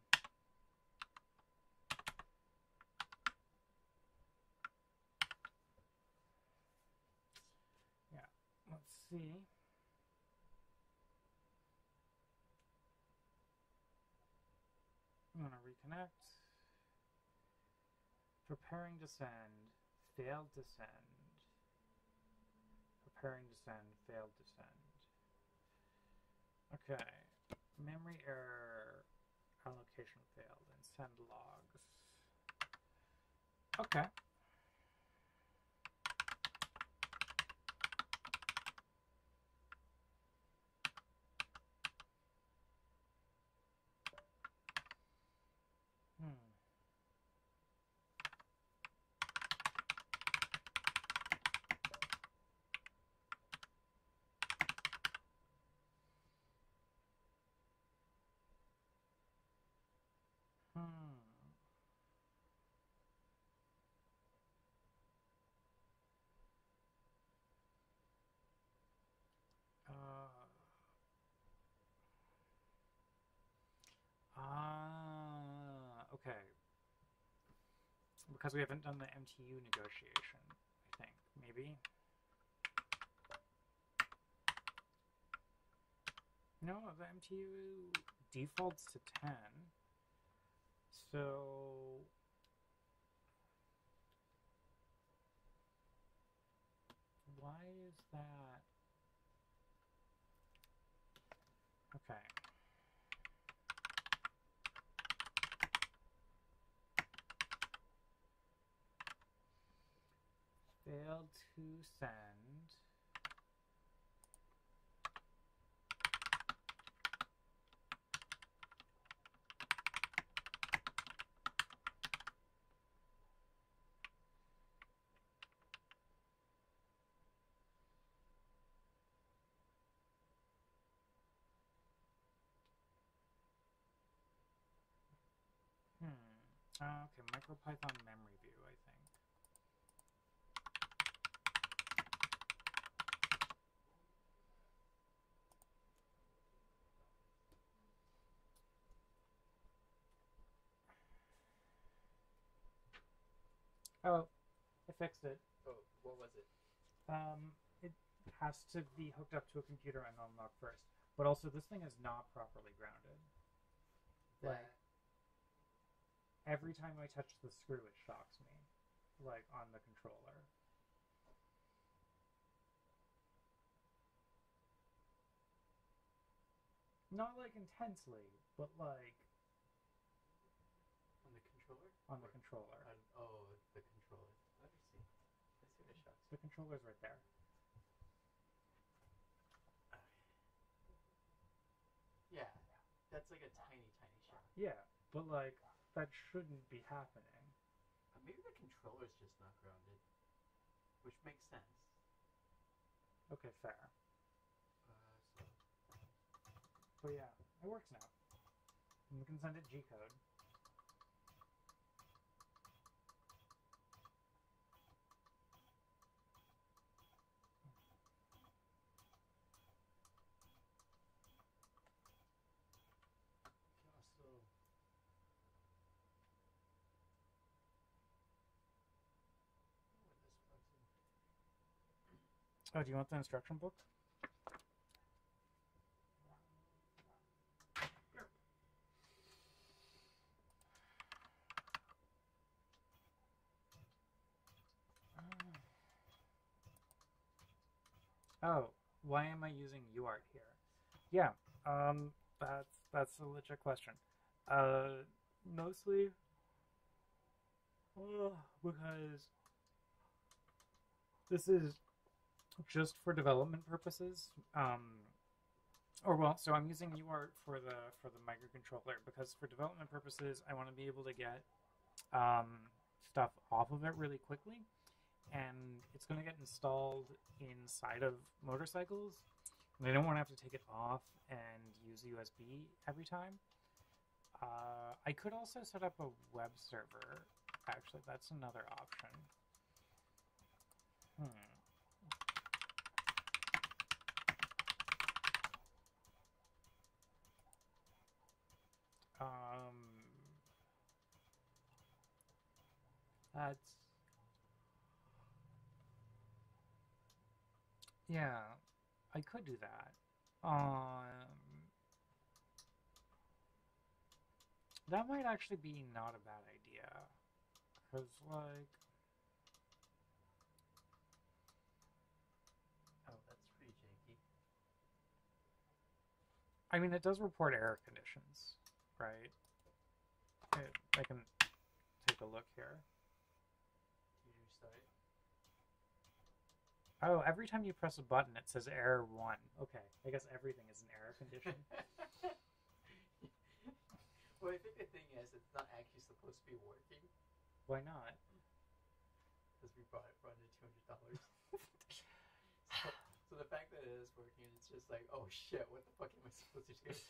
yeah. Let's see. I'm gonna reconnect. Preparing to send. Failed to send. Preparing to send. Failed to send. Okay. Memory error. Allocation failed. And send logs. Okay. Hmm. Hmm. Uh. Ah. Okay. Because we haven't done the M T U negotiation, I think. Maybe? No, the M T U defaults to ten. So... why is that? Okay. Failed to send. Hmm. Uh, okay, MicroPython memory view, I think. Oh, I fixed it. Oh, what was it? Um, it has to be hooked up to a computer and unlocked first. But also, this thing is not properly grounded. That Like, every time I touch the screw, it shocks me. Like, on the controller. Not, like, intensely, but, like... on the controller? on the Or controller. on, oh, the controller. Let me see. Let's see what it shocks. The controller's right there. Yeah, that's like a tiny, tiny shock. Yeah, but, like, that shouldn't be happening. Uh, maybe the controller's just not grounded, which makes sense. Okay, fair. Uh, so But yeah, it works now. And we can send it G-code. also, where this plugs in. Oh, do you want the instruction book? Oh, why am I using UART here? Yeah, um, that's that's a legit question. Uh, mostly uh, because this is just for development purposes. Um, or well, so I'm using UART for the for the microcontroller because for development purposes, I want to be able to get um, stuff off of it really quickly, and it's going to get installed inside of motorcycles. And I don't want to have to take it off and use U S B every time. Uh, I could also set up a web server. Actually, that's another option. Hmm. Um, that's yeah. I could do that. Um, that might actually be not a bad idea, cause like Oh, that's pretty janky. I mean, it does report error conditions, right? It, I can take a look here. Did you restart it? Oh, every time you press a button, it says error one. Okay, I guess everything is an error condition. Well, I think the thing is, it's not actually supposed to be working Why not? because we brought it for under two hundred dollars. so, so the fact that it is working, it's just like, oh shit, what the fuck am I supposed to do?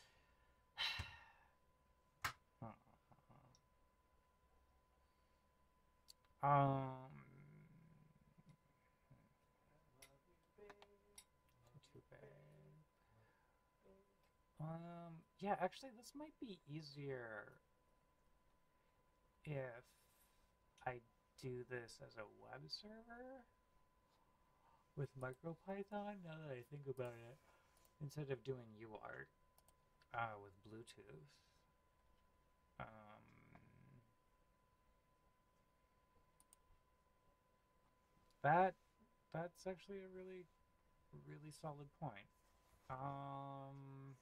Um, too bad. Um, yeah, actually, this might be easier if I do this as a web server with MicroPython. Now that I think about it, instead of doing UART uh, with Bluetooth. Um, that that's actually a really really solid point. Um,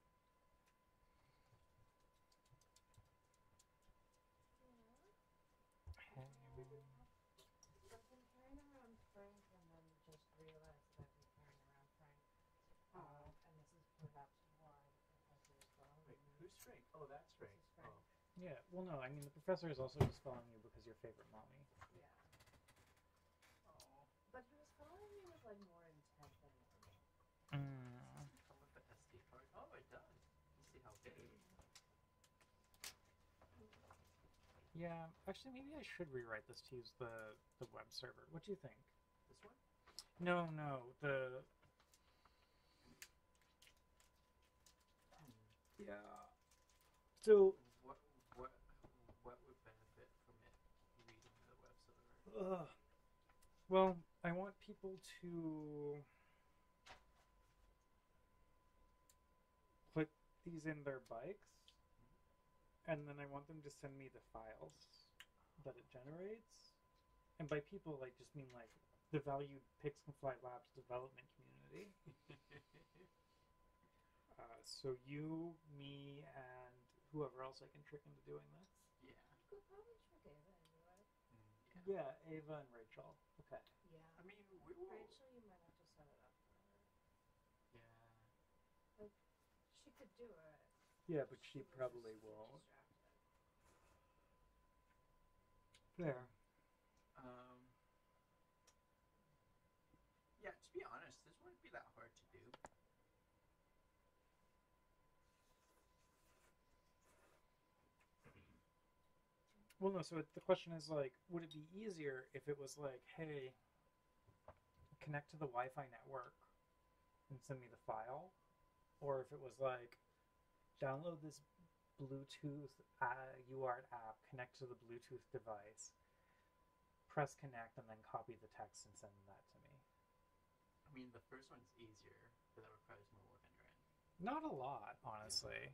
Yeah. I've been carrying around Frank and then just realized that I've been carrying around Frank. Uh, and this is perhaps why the professor is following Wait, me. who's Frank? Oh, that's This Frank. is Frank. Oh. yeah, well, no, I mean the professor is also just following you because your favorite mommy. Yeah. Oh. But he was following me with like more intent than normal. Mm. Doesn't come with the S D card. Oh, it does. Let's see how big. Yeah, actually, maybe I should rewrite this to use the the web server. What do you think? This one? No, no, the yeah. So, What what what would benefit from it reading the web server? uh, well, I want people to put these in their bikes, and then I want them to send me the files that it generates. And by people, I just mean like the valued Pix Can Fly Labs development community. Uh, so you, me, and whoever else I can trick into doing this. Yeah. You could probably trick Ava into it. Mm, yeah. Yeah, Ava and Rachel. Okay. Yeah. I mean, we will. Rachel, you might have to set it up for her. Yeah. She could do it. Yeah, but she was probably just too won't. distracted. Fair. Um. Yeah. To be honest, this wouldn't be that hard to do. Well, no, so it, the question is like, would it be easier if it was like, hey, connect to the Wi-Fi network and send me the file? Or if it was like, download this Bluetooth uh, UART app, connect to the Bluetooth device, press connect, and then copy the text and send that to me. mean, the first one's easier, but that requires more work on your end. Not a lot, honestly.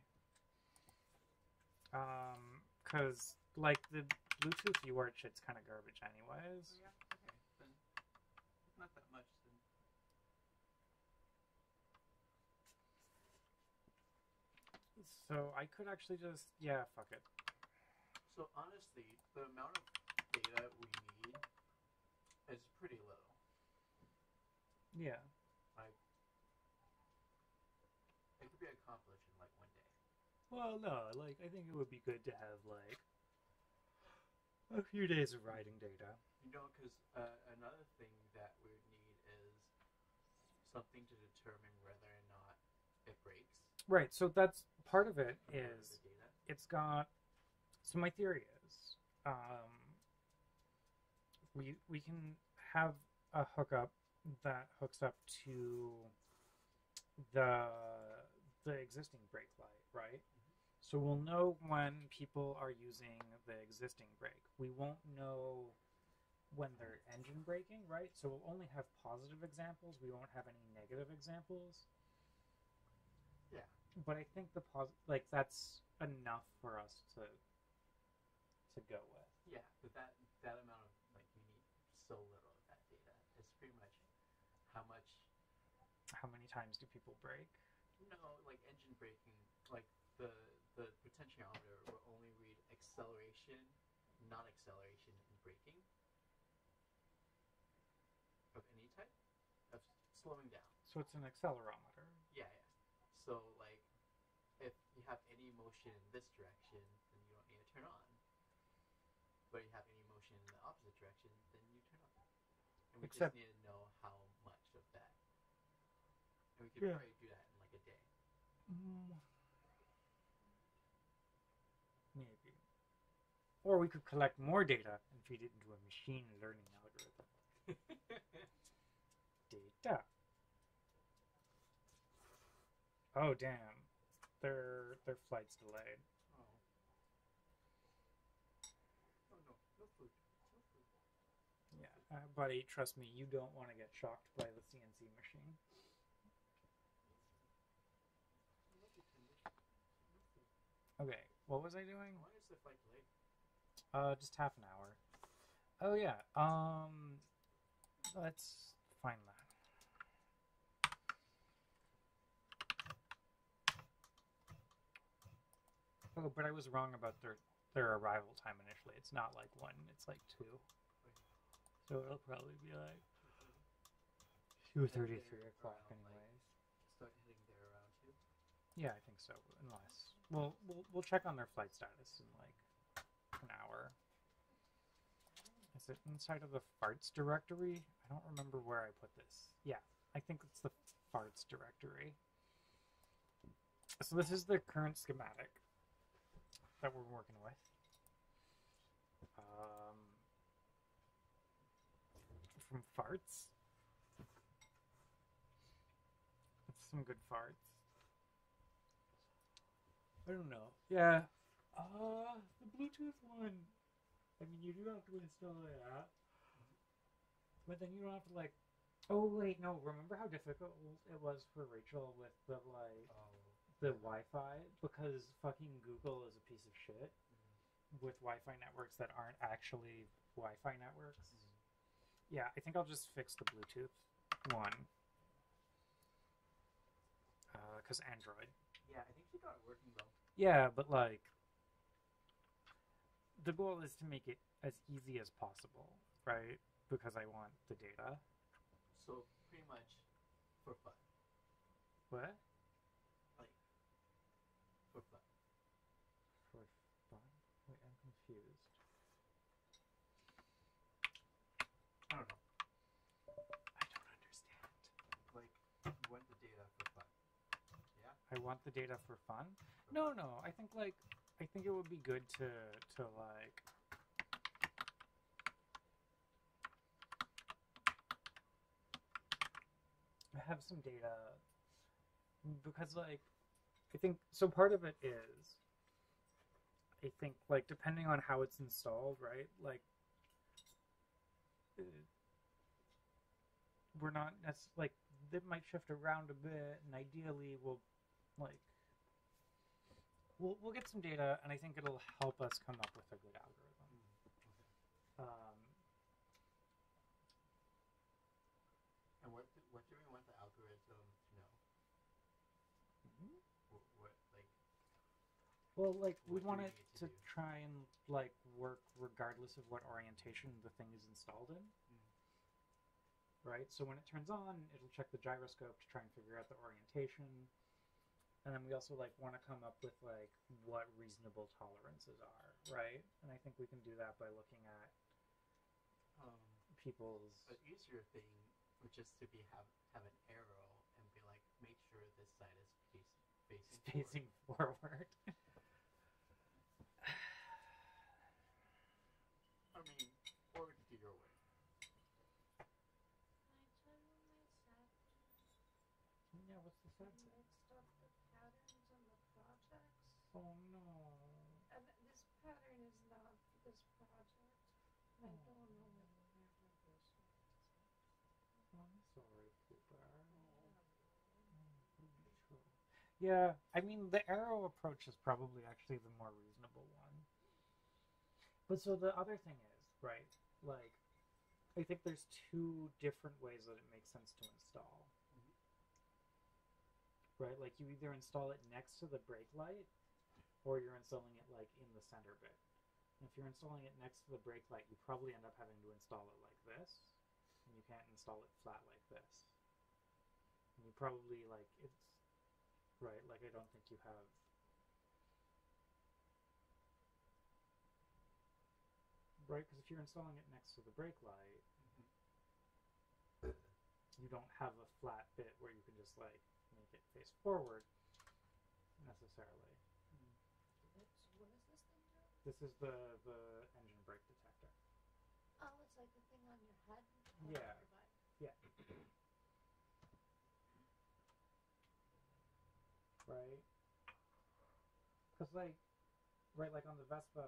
Um, cause like the Bluetooth U A R T shit's kind of garbage, anyways. Oh, yeah. Okay. Then not that much. Then. So I could actually just yeah, fuck it. So honestly, the amount of data we need is pretty little. Yeah. Like, it could be accomplished in like one day. Well, no, like I think it would be good to have like a few days of writing data. You know, because uh, another thing that we would need is something to determine whether or not it breaks. Right. So that's part of it is The data. it's got. So my theory is, um, we we can have a hookup that hooks up to the the existing brake light, right? So we'll know when people are using the existing brake. We won't know when they're engine braking, right? So we'll only have positive examples. We won't have any negative examples. Yeah. But I think the pos like that's enough for us to to go with. Yeah, but that that amount of like you need so little of that data. It's pretty much how much. How many times do people brake? No, like engine braking, like the the potentiometer will only read acceleration, non-acceleration, and braking of any type of slowing down. So it's an accelerometer. Yeah, yeah. So like, if you have any motion in this direction, then you don't need to turn on. But you have any motion in the opposite direction, then you turn on. And we Except- just need to know how much of that. And we could Yeah. probably do that in like a day. Mm. Maybe. Or we could collect more data and feed it into a machine learning algorithm. Data. Oh damn. Their their flight's delayed. Oh. Oh no, no food. No food. Yeah, uh, buddy, trust me, you don't want to get shocked by the C N C machine. I love you, Tender. No food. Okay, what was I doing? Why is the flight delayed? Uh, just half an hour. Oh yeah. Um, let's find that. Oh, but I was wrong about their their arrival time initially. It's not like one. It's like two. So it'll probably be like two thirty, three o'clock, anyways. Start hitting there around two. Yeah, I think so. Unless we'll we'll we'll check on their flight status in like an hour. Is it inside of the farts directory? I don't remember where I put this. Yeah, I think it's the farts directory. So this is the current schematic that we're working with. Um, from farts. That's some good farts. I don't know. Yeah. Uh, the Bluetooth one. I mean, you do have to install that. But then you don't have to, like... Oh, wait, no. Remember how difficult it was for Rachel with the, like... Oh. The Wi-Fi? Because fucking Google is a piece of shit Mm-hmm. with Wi-Fi networks that aren't actually Wi-Fi networks. Mm-hmm. Yeah, I think I'll just fix the Bluetooth one. Because uh, Android. Yeah, I think she got it working though. Yeah, but like... The goal is to make it as easy as possible, right? Because I want the data. So, pretty much for fun. What? Like, for fun. For fun? Wait, I'm confused. I don't know. I don't understand. Like, you want the data for fun. Yeah? I want the data for fun? No, no. I think like I think it would be good to to like have some data because like I think so part of it is I think like depending on how it's installed, right? Like uh, we're not that's like that might shift around a bit, and ideally we'll like we'll we'll get some data, and I think it'll help us come up with a good algorithm. Mm, okay. Um, And what do, what do we want the algorithm to know? mhm. What, what like Well, like we what do want we it need to to do? try and like work regardless of what orientation the thing is installed in, Mm. right? So when it turns on, it'll check the gyroscope to try and figure out the orientation, and then we also like want to come up with like what reasonable tolerances are, right? And I think we can do that by looking at Um, people's an easier thing would just to be have have an arrow and be like, make sure this side is face, facing facing forward. forward. I mean, forward to your way. Can I tell you my sadness? Yeah, what's the sad I thing? mixed up the patterns on the projects. Oh no. And this pattern is not for this project. I don't know whether this one is. I'm sorry, Pooper. Yeah, I mean the arrow approach is probably actually the more reasonable one. But so the other thing is, right? Like, I think there's two different ways that it makes sense to install. Mhm. Right? Like you either install it next to the brake light, or you're installing it like in the center bit. And if you're installing it next to the brake light, you probably end up having to install it like this, and you can't install it flat like this. And you probably like it's right. Like I don't think you have. Right, because if you're installing it next to the brake light, Mhm. you don't have a flat bit where you can just like make it face forward necessarily. Mm. So what does this thing do? This is the the engine brake detector. Oh, it's like the thing on your head? Or Yeah. on your bike? Yeah. Right? Because like, right, like on the Vespa,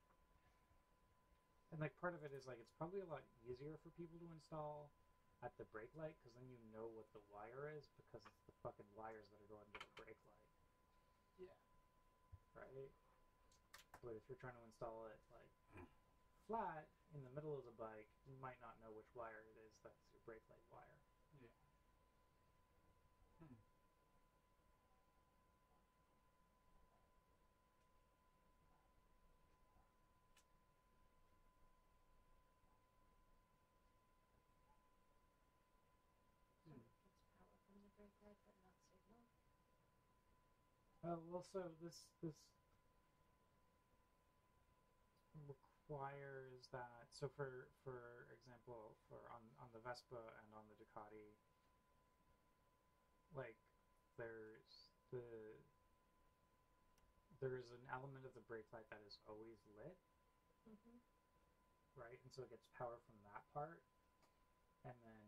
and like part of it is like it's probably a lot easier for people to install at the brake light because then you know what the wire is because it's the fucking wires that are going to the brake light. Yeah. Right? But if you're trying to install it like flat in the middle of the bike, you might not know which wire it is that's your brake light wire. Yeah. Hmm. So Hmm. it gets power from the brake light but not signal? Oh well, so this this requires that. So for for example, for on on the Vespa and on the Ducati, like there's the there is an element of the brake light that is always lit, Mm-hmm. right? And so it gets power from that part, and then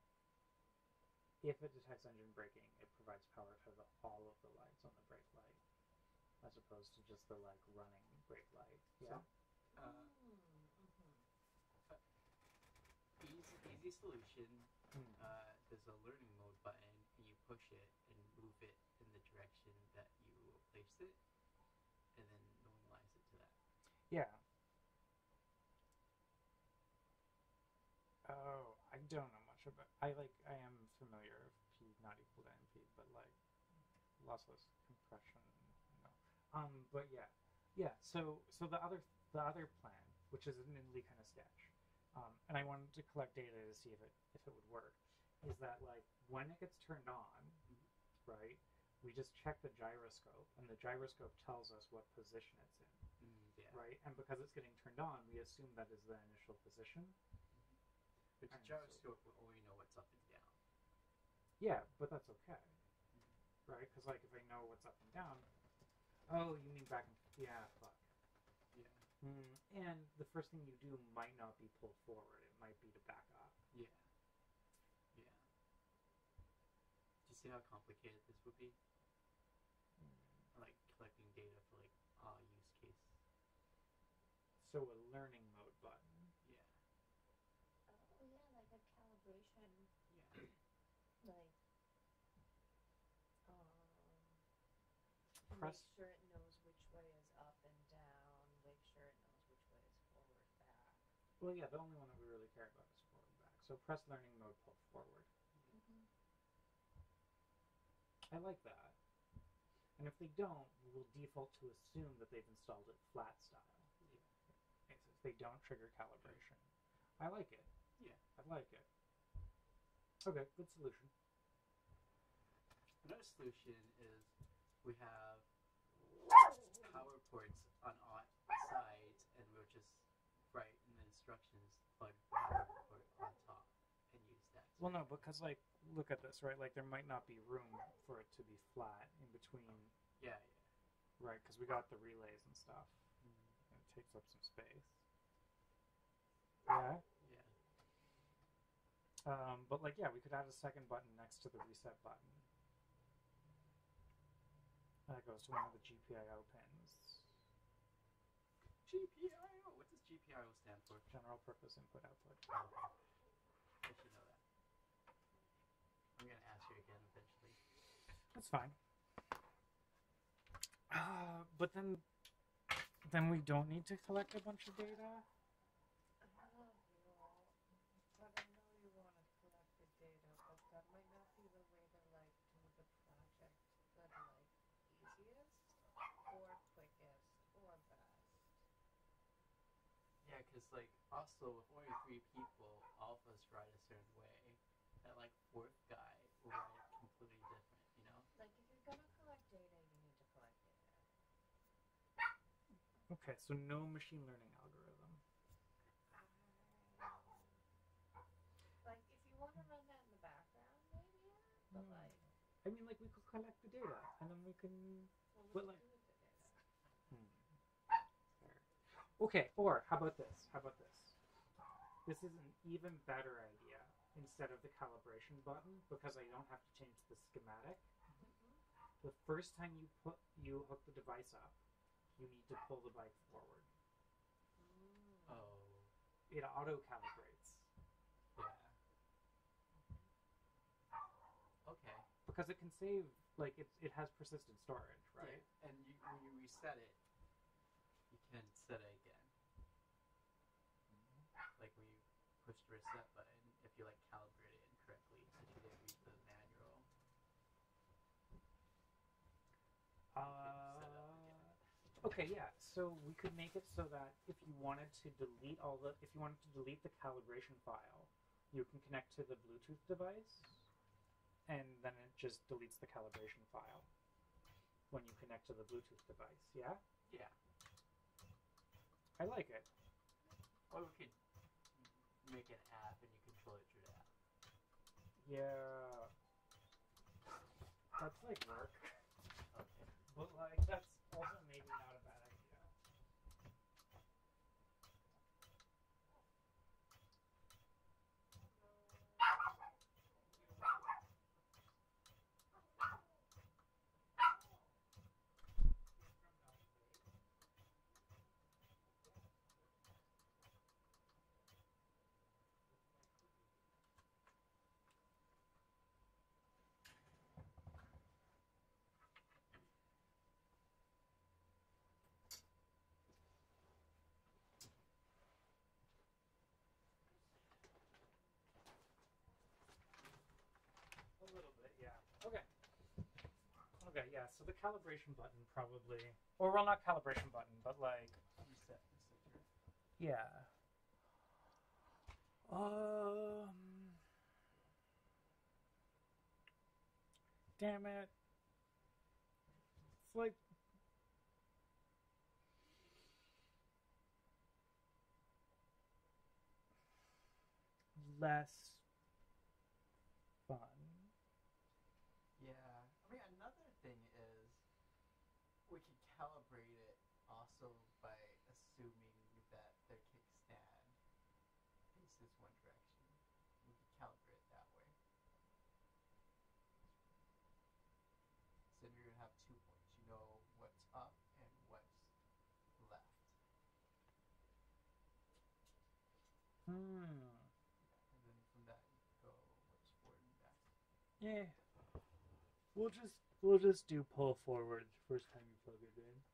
if it detects engine braking, it provides power to the, all of the lights on the brake light, as opposed to just the like running brake light. Yeah. So, uh, Mm-hmm. easy easy solution. Hmm. Uh, there's a learning mode button, and you push it and move it in the direction that you placed it, and then normalize it to that. Yeah. Oh, I don't know much about. I like. I am familiar of P not equal to N P, but like lossless compression. No. Um. But yeah, yeah. So so the other the other plan, which is admittedly kind of sketch, um, and I wanted to collect data to see if it if it would work, is that like when it gets turned on, Mhm. right? We just check the gyroscope, and the gyroscope tells us what position it's in, Mm, yeah. right? And because it's getting turned on, we assume that is the initial position. Mhm. But the And so- gyroscope will only know what's up and down. Yeah, but that's okay, Mhm. right? Because like if I know what's up and down, oh, you mean back and yeah, fuck. Yeah. Mm, and the first thing you do might not be pull forward; it might be to back up. Yeah. Yeah. Do you see how complicated this would be? Mm. Like collecting data for like all use case. So a learning mode button. Yeah. Oh yeah, like a calibration. Yeah. Like press. Make sure it knows which way is up and down. Make sure it knows which way is forward, back. Well, yeah, the only one that we really care about is forward and back. So press learning mode, pull forward. Mm-hmm. I like that. And if they don't, we'll default to assume that they've installed it flat style. Yeah. If they don't trigger calibration. I like it. Yeah. I like it. Okay, good solution. Another solution is we have power ports on all sides, and we'll just write in the instructions plug the power port on top and use that. Well, no, because like, look at this, right? Like, there might not be room for it to be flat in between. Yeah, yeah. Right, because we got the relays and stuff. Mm-hmm. And it takes up some space. Yeah. Yeah. Um, but like, yeah, we could add a second button next to the reset button. That goes to one of the G P I O pins. G P I O. What does G P I O stand for? General purpose input output. I should know that. I'm gonna ask you again eventually. That's fine. Uh, but then, then we don't need to collect a bunch of data. I love you all, but I know you want to collect the data, but that might not be the way to like do the project the like easiest or quickest or best. Yeah, because like also with only three people, all of us write a certain way. That like fourth guy will write completely different, you know? Like if you're gonna collect data, you need to collect data. Okay, so no machine learning algorithm. Like if you want to run that in the background, maybe yeah. But Hmm. like, I mean, like we could collect the data, and then we can. well, But, what like- do with the data? Hmm. Fair. Okay, or how about this? How about this? This is an even better idea instead of the calibration button because I don't have to change the schematic. Mm-hmm. The first time you put you hook the device up, you need to pull the bike forward. Mm. Oh, It auto calibrates yeah. Okay. because it can save like it. It has persistent storage, right? Yeah. And you, when you reset it, you can set it again. Like when you push the reset button, if you like calibrate it incorrectly and you didn't read the manual, Uh, you can set it up again. okay, yeah. So we could make it so that if you wanted to delete all the, if you wanted to delete the calibration file, you can connect to the Bluetooth device, and then it just deletes the calibration file when you connect to the Bluetooth device. Yeah, Yeah. I like it. Or we could make an app and you control it through the app. Yeah, that's like work, Okay. but like that's also maybe not a bad idea. A little bit, yeah. Okay. Okay, yeah. So the calibration button probably, or well, not calibration button, but like, Reset. Reset your. yeah. Um. Damn it. It's like. Less fun. Yeah. I mean, another thing is we could calibrate it also by assuming that their kickstand faces one direction. We could calibrate it that way. So you're gonna have two points. You know what's up and what's left. Hmm. And then from that you go what's forward and back. Yeah. We'll just We'll just do pull forward first time you plug it in.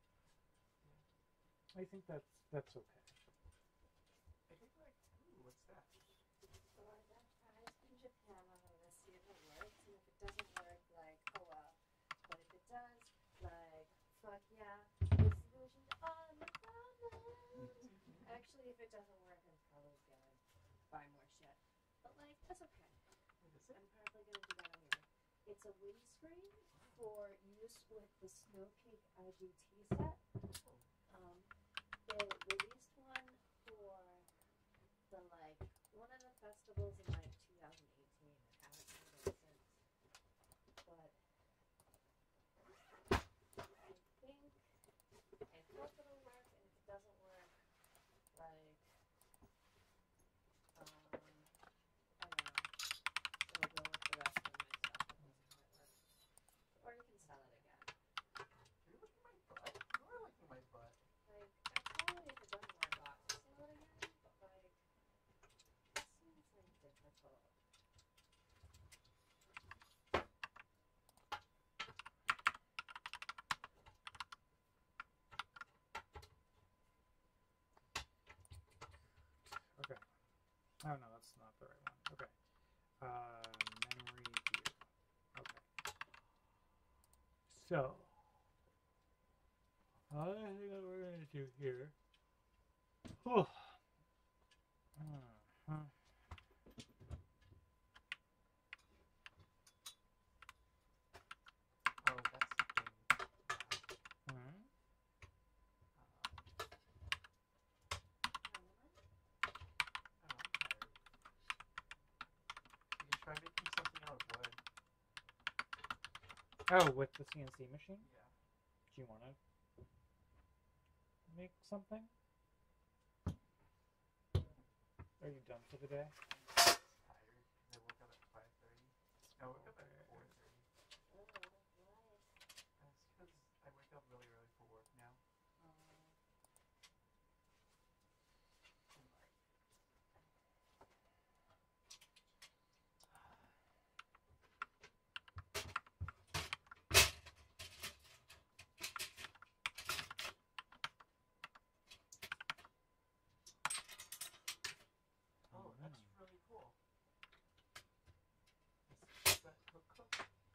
I think that's that's okay. I think like, ooh, what's that? So I got eyes in Japan. I'm gonna see if it works, and if it doesn't work, like, oh well. But if it does, like, fuck yeah, the solution to all my problems. Actually, if it doesn't work, I'm probably gonna buy more shit. But like, that's okay. What is it? I'm probably gonna do that anyway. It's a windscreen for use with the Snow Peak I G T set. Um, they released one for the like one of the festivals in like two thousand eighteen. I haven't seen it since. But I think I hope it'll work, and if it doesn't work, like um I don't know. It'll go with the rest of my stuff that doesn't quite work. Or you can sell it again. Are you licking my butt? You are licking my butt. Like, I probably if it doesn't work off to sell it again, but like it seems like difficult. Okay. Oh no, that's not the right one. Okay. Uh, memory view. Okay. So, I think what we're gonna do here. Oh. Uh-huh. Oh, that's the thing. Hmm? Um, I don't know, I'm tired. You can try making something out of wood. Oh, with the C N C machine? Yeah. Do you want to make something? Are you done for the day? I'm tired because I woke up at five thirty. I woke up at four thirty. Oh, why? That's because I wake up really early for work now. Oh. And like, oh, that's really cool. Is that hook hook?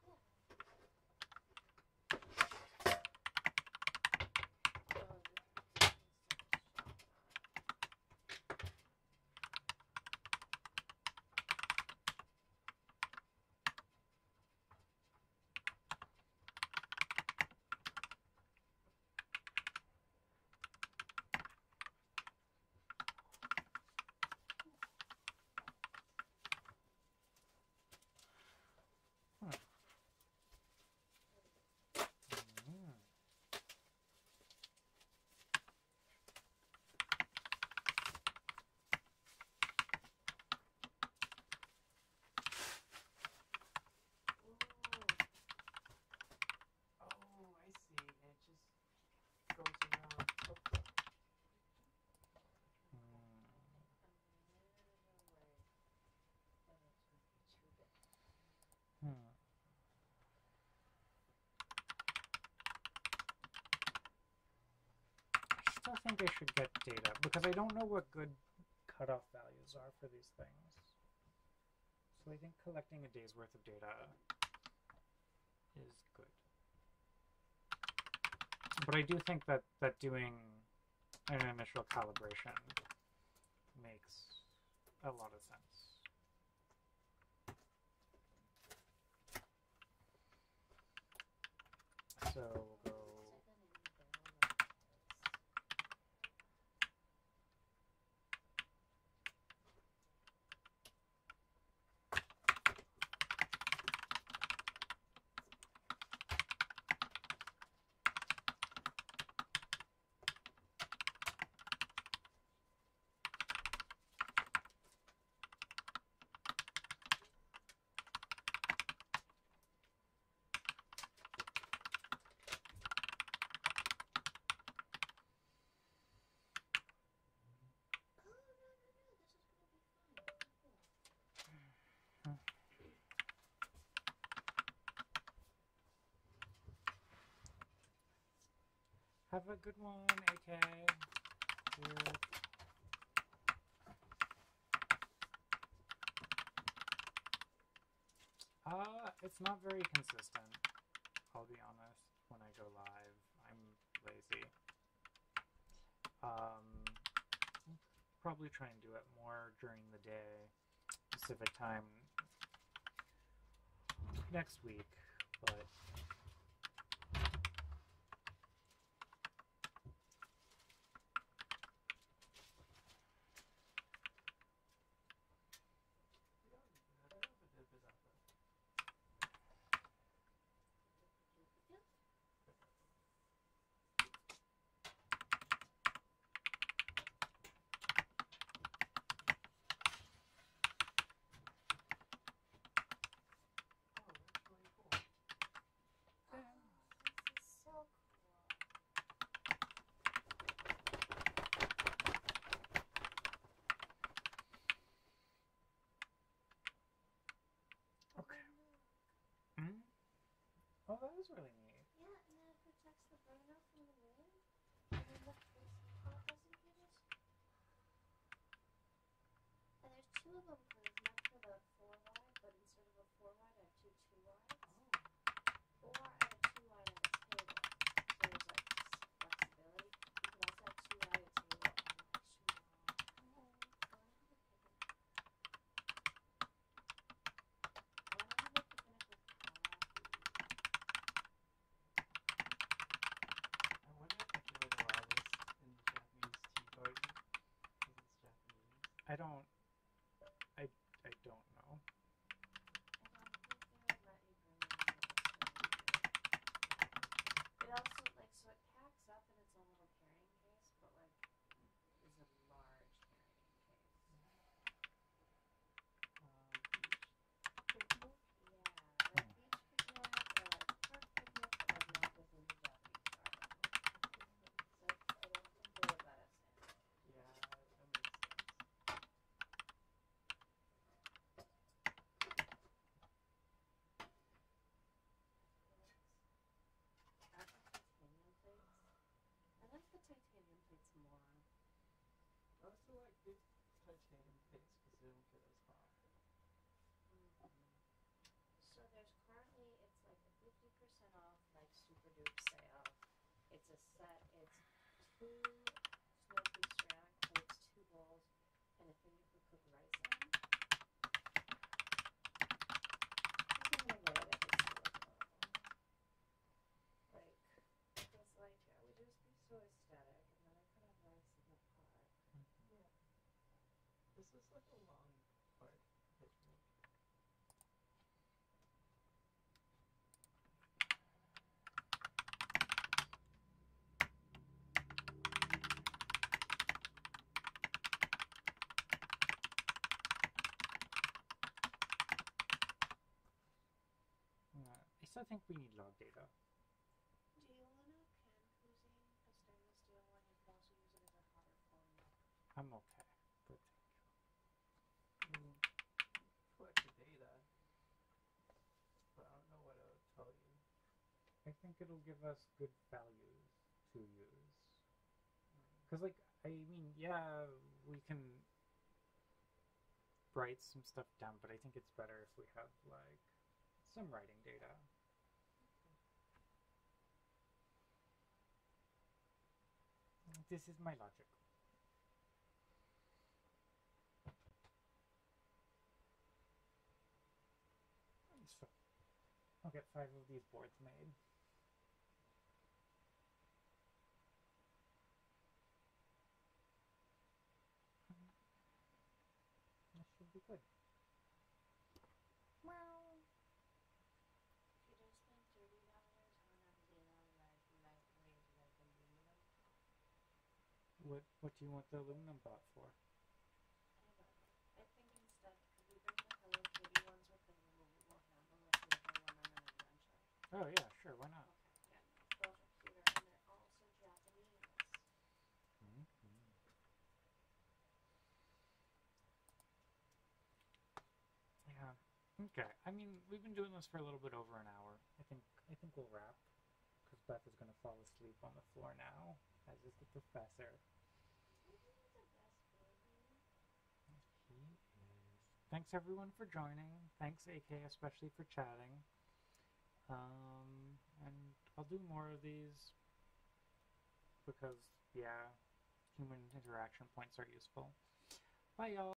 Mm. Oh, I see. And it just goes around hook hook. Mm. Hmm. I still think I should get data because I don't know what good cutoff values are for these things. So I think collecting a day's worth of data is good. But I do think that, that doing an initial calibration makes a lot of sense. So we'll go. Have a good one, A K. Weird. Uh, it's not very consistent, I'll be honest, when I go live. I'm lazy. Um, probably try and do it more during the day, Pacific time next week, but oh, that was really neat. Yeah, and then it protects the burner from the wind, and then the face pot doesn't get it. And there's two of them because it's meant for the four wide, but instead of a four wide, I have two two wides. Oh. Or I have a two wide on the table. So there's like flexibility. You can also have two wide at a table and an extra long. Oh, I want to have a picnic. I want to have a picnic with coffee. I wonder if they would allow this in the Japanese tea garden because it's Japanese. I don't, I, I don't know. I don't think they would let you bring it in. It also, like, so it packs up in its own little carrying case, but, like, is a large carrying case. Um, picnic? Yeah, like beach picnic or like park picnic, but like not within the Japanese garden. So I don't think they would let us in. Yeah, that makes sense. Aren't the titanium plates? I like the titanium plates more. I also like the titanium plates because they don't get as hot. Mm-hmm. So there's currently, it's like a fifty percent off, like super dupe sale. It's a set, it's two snow peak ceramic plates, two bowls, and a thing you could cook rice in. I think I'm gonna get it if it's still available. Like, because like, it would just be so aesthetic, and then I could have rice in the pot. Yeah. This is like a long part picnic. Uh, I still think we need log data. Do you want a can koozie, a stainless steel one? You could also use it as a hotter form. I'm okay, but thank you. I mean, collect the data, but I don't know what it would tell you. I think it'll give us good values to use. Because, like, I mean, yeah, we can write some stuff down, but I think it's better if we have, like, some writing data. This is my logic. So, I'll get five of these boards made. This should be good. Well, if you just spend thirty dollars on a little like lightweight like aluminum pot. What What do you want the aluminum pot for? I don't know. I think instead, could we bring the Hello Kitty ones with the removable handle like the other one on an adventure? Oh yeah, sure, why not? Okay, yeah, no, those are cuter and they're also Japanese. Mm-hmm. Yeah. Okay. I mean, we've been doing this for a little bit over an hour. I think I think we'll wrap because Beth is going to fall asleep on the floor now, as is the professor. He is. Thanks everyone for joining. Thanks A K especially for chatting. Um, and I'll do more of these because, yeah, human interaction points are useful. Bye, y'all.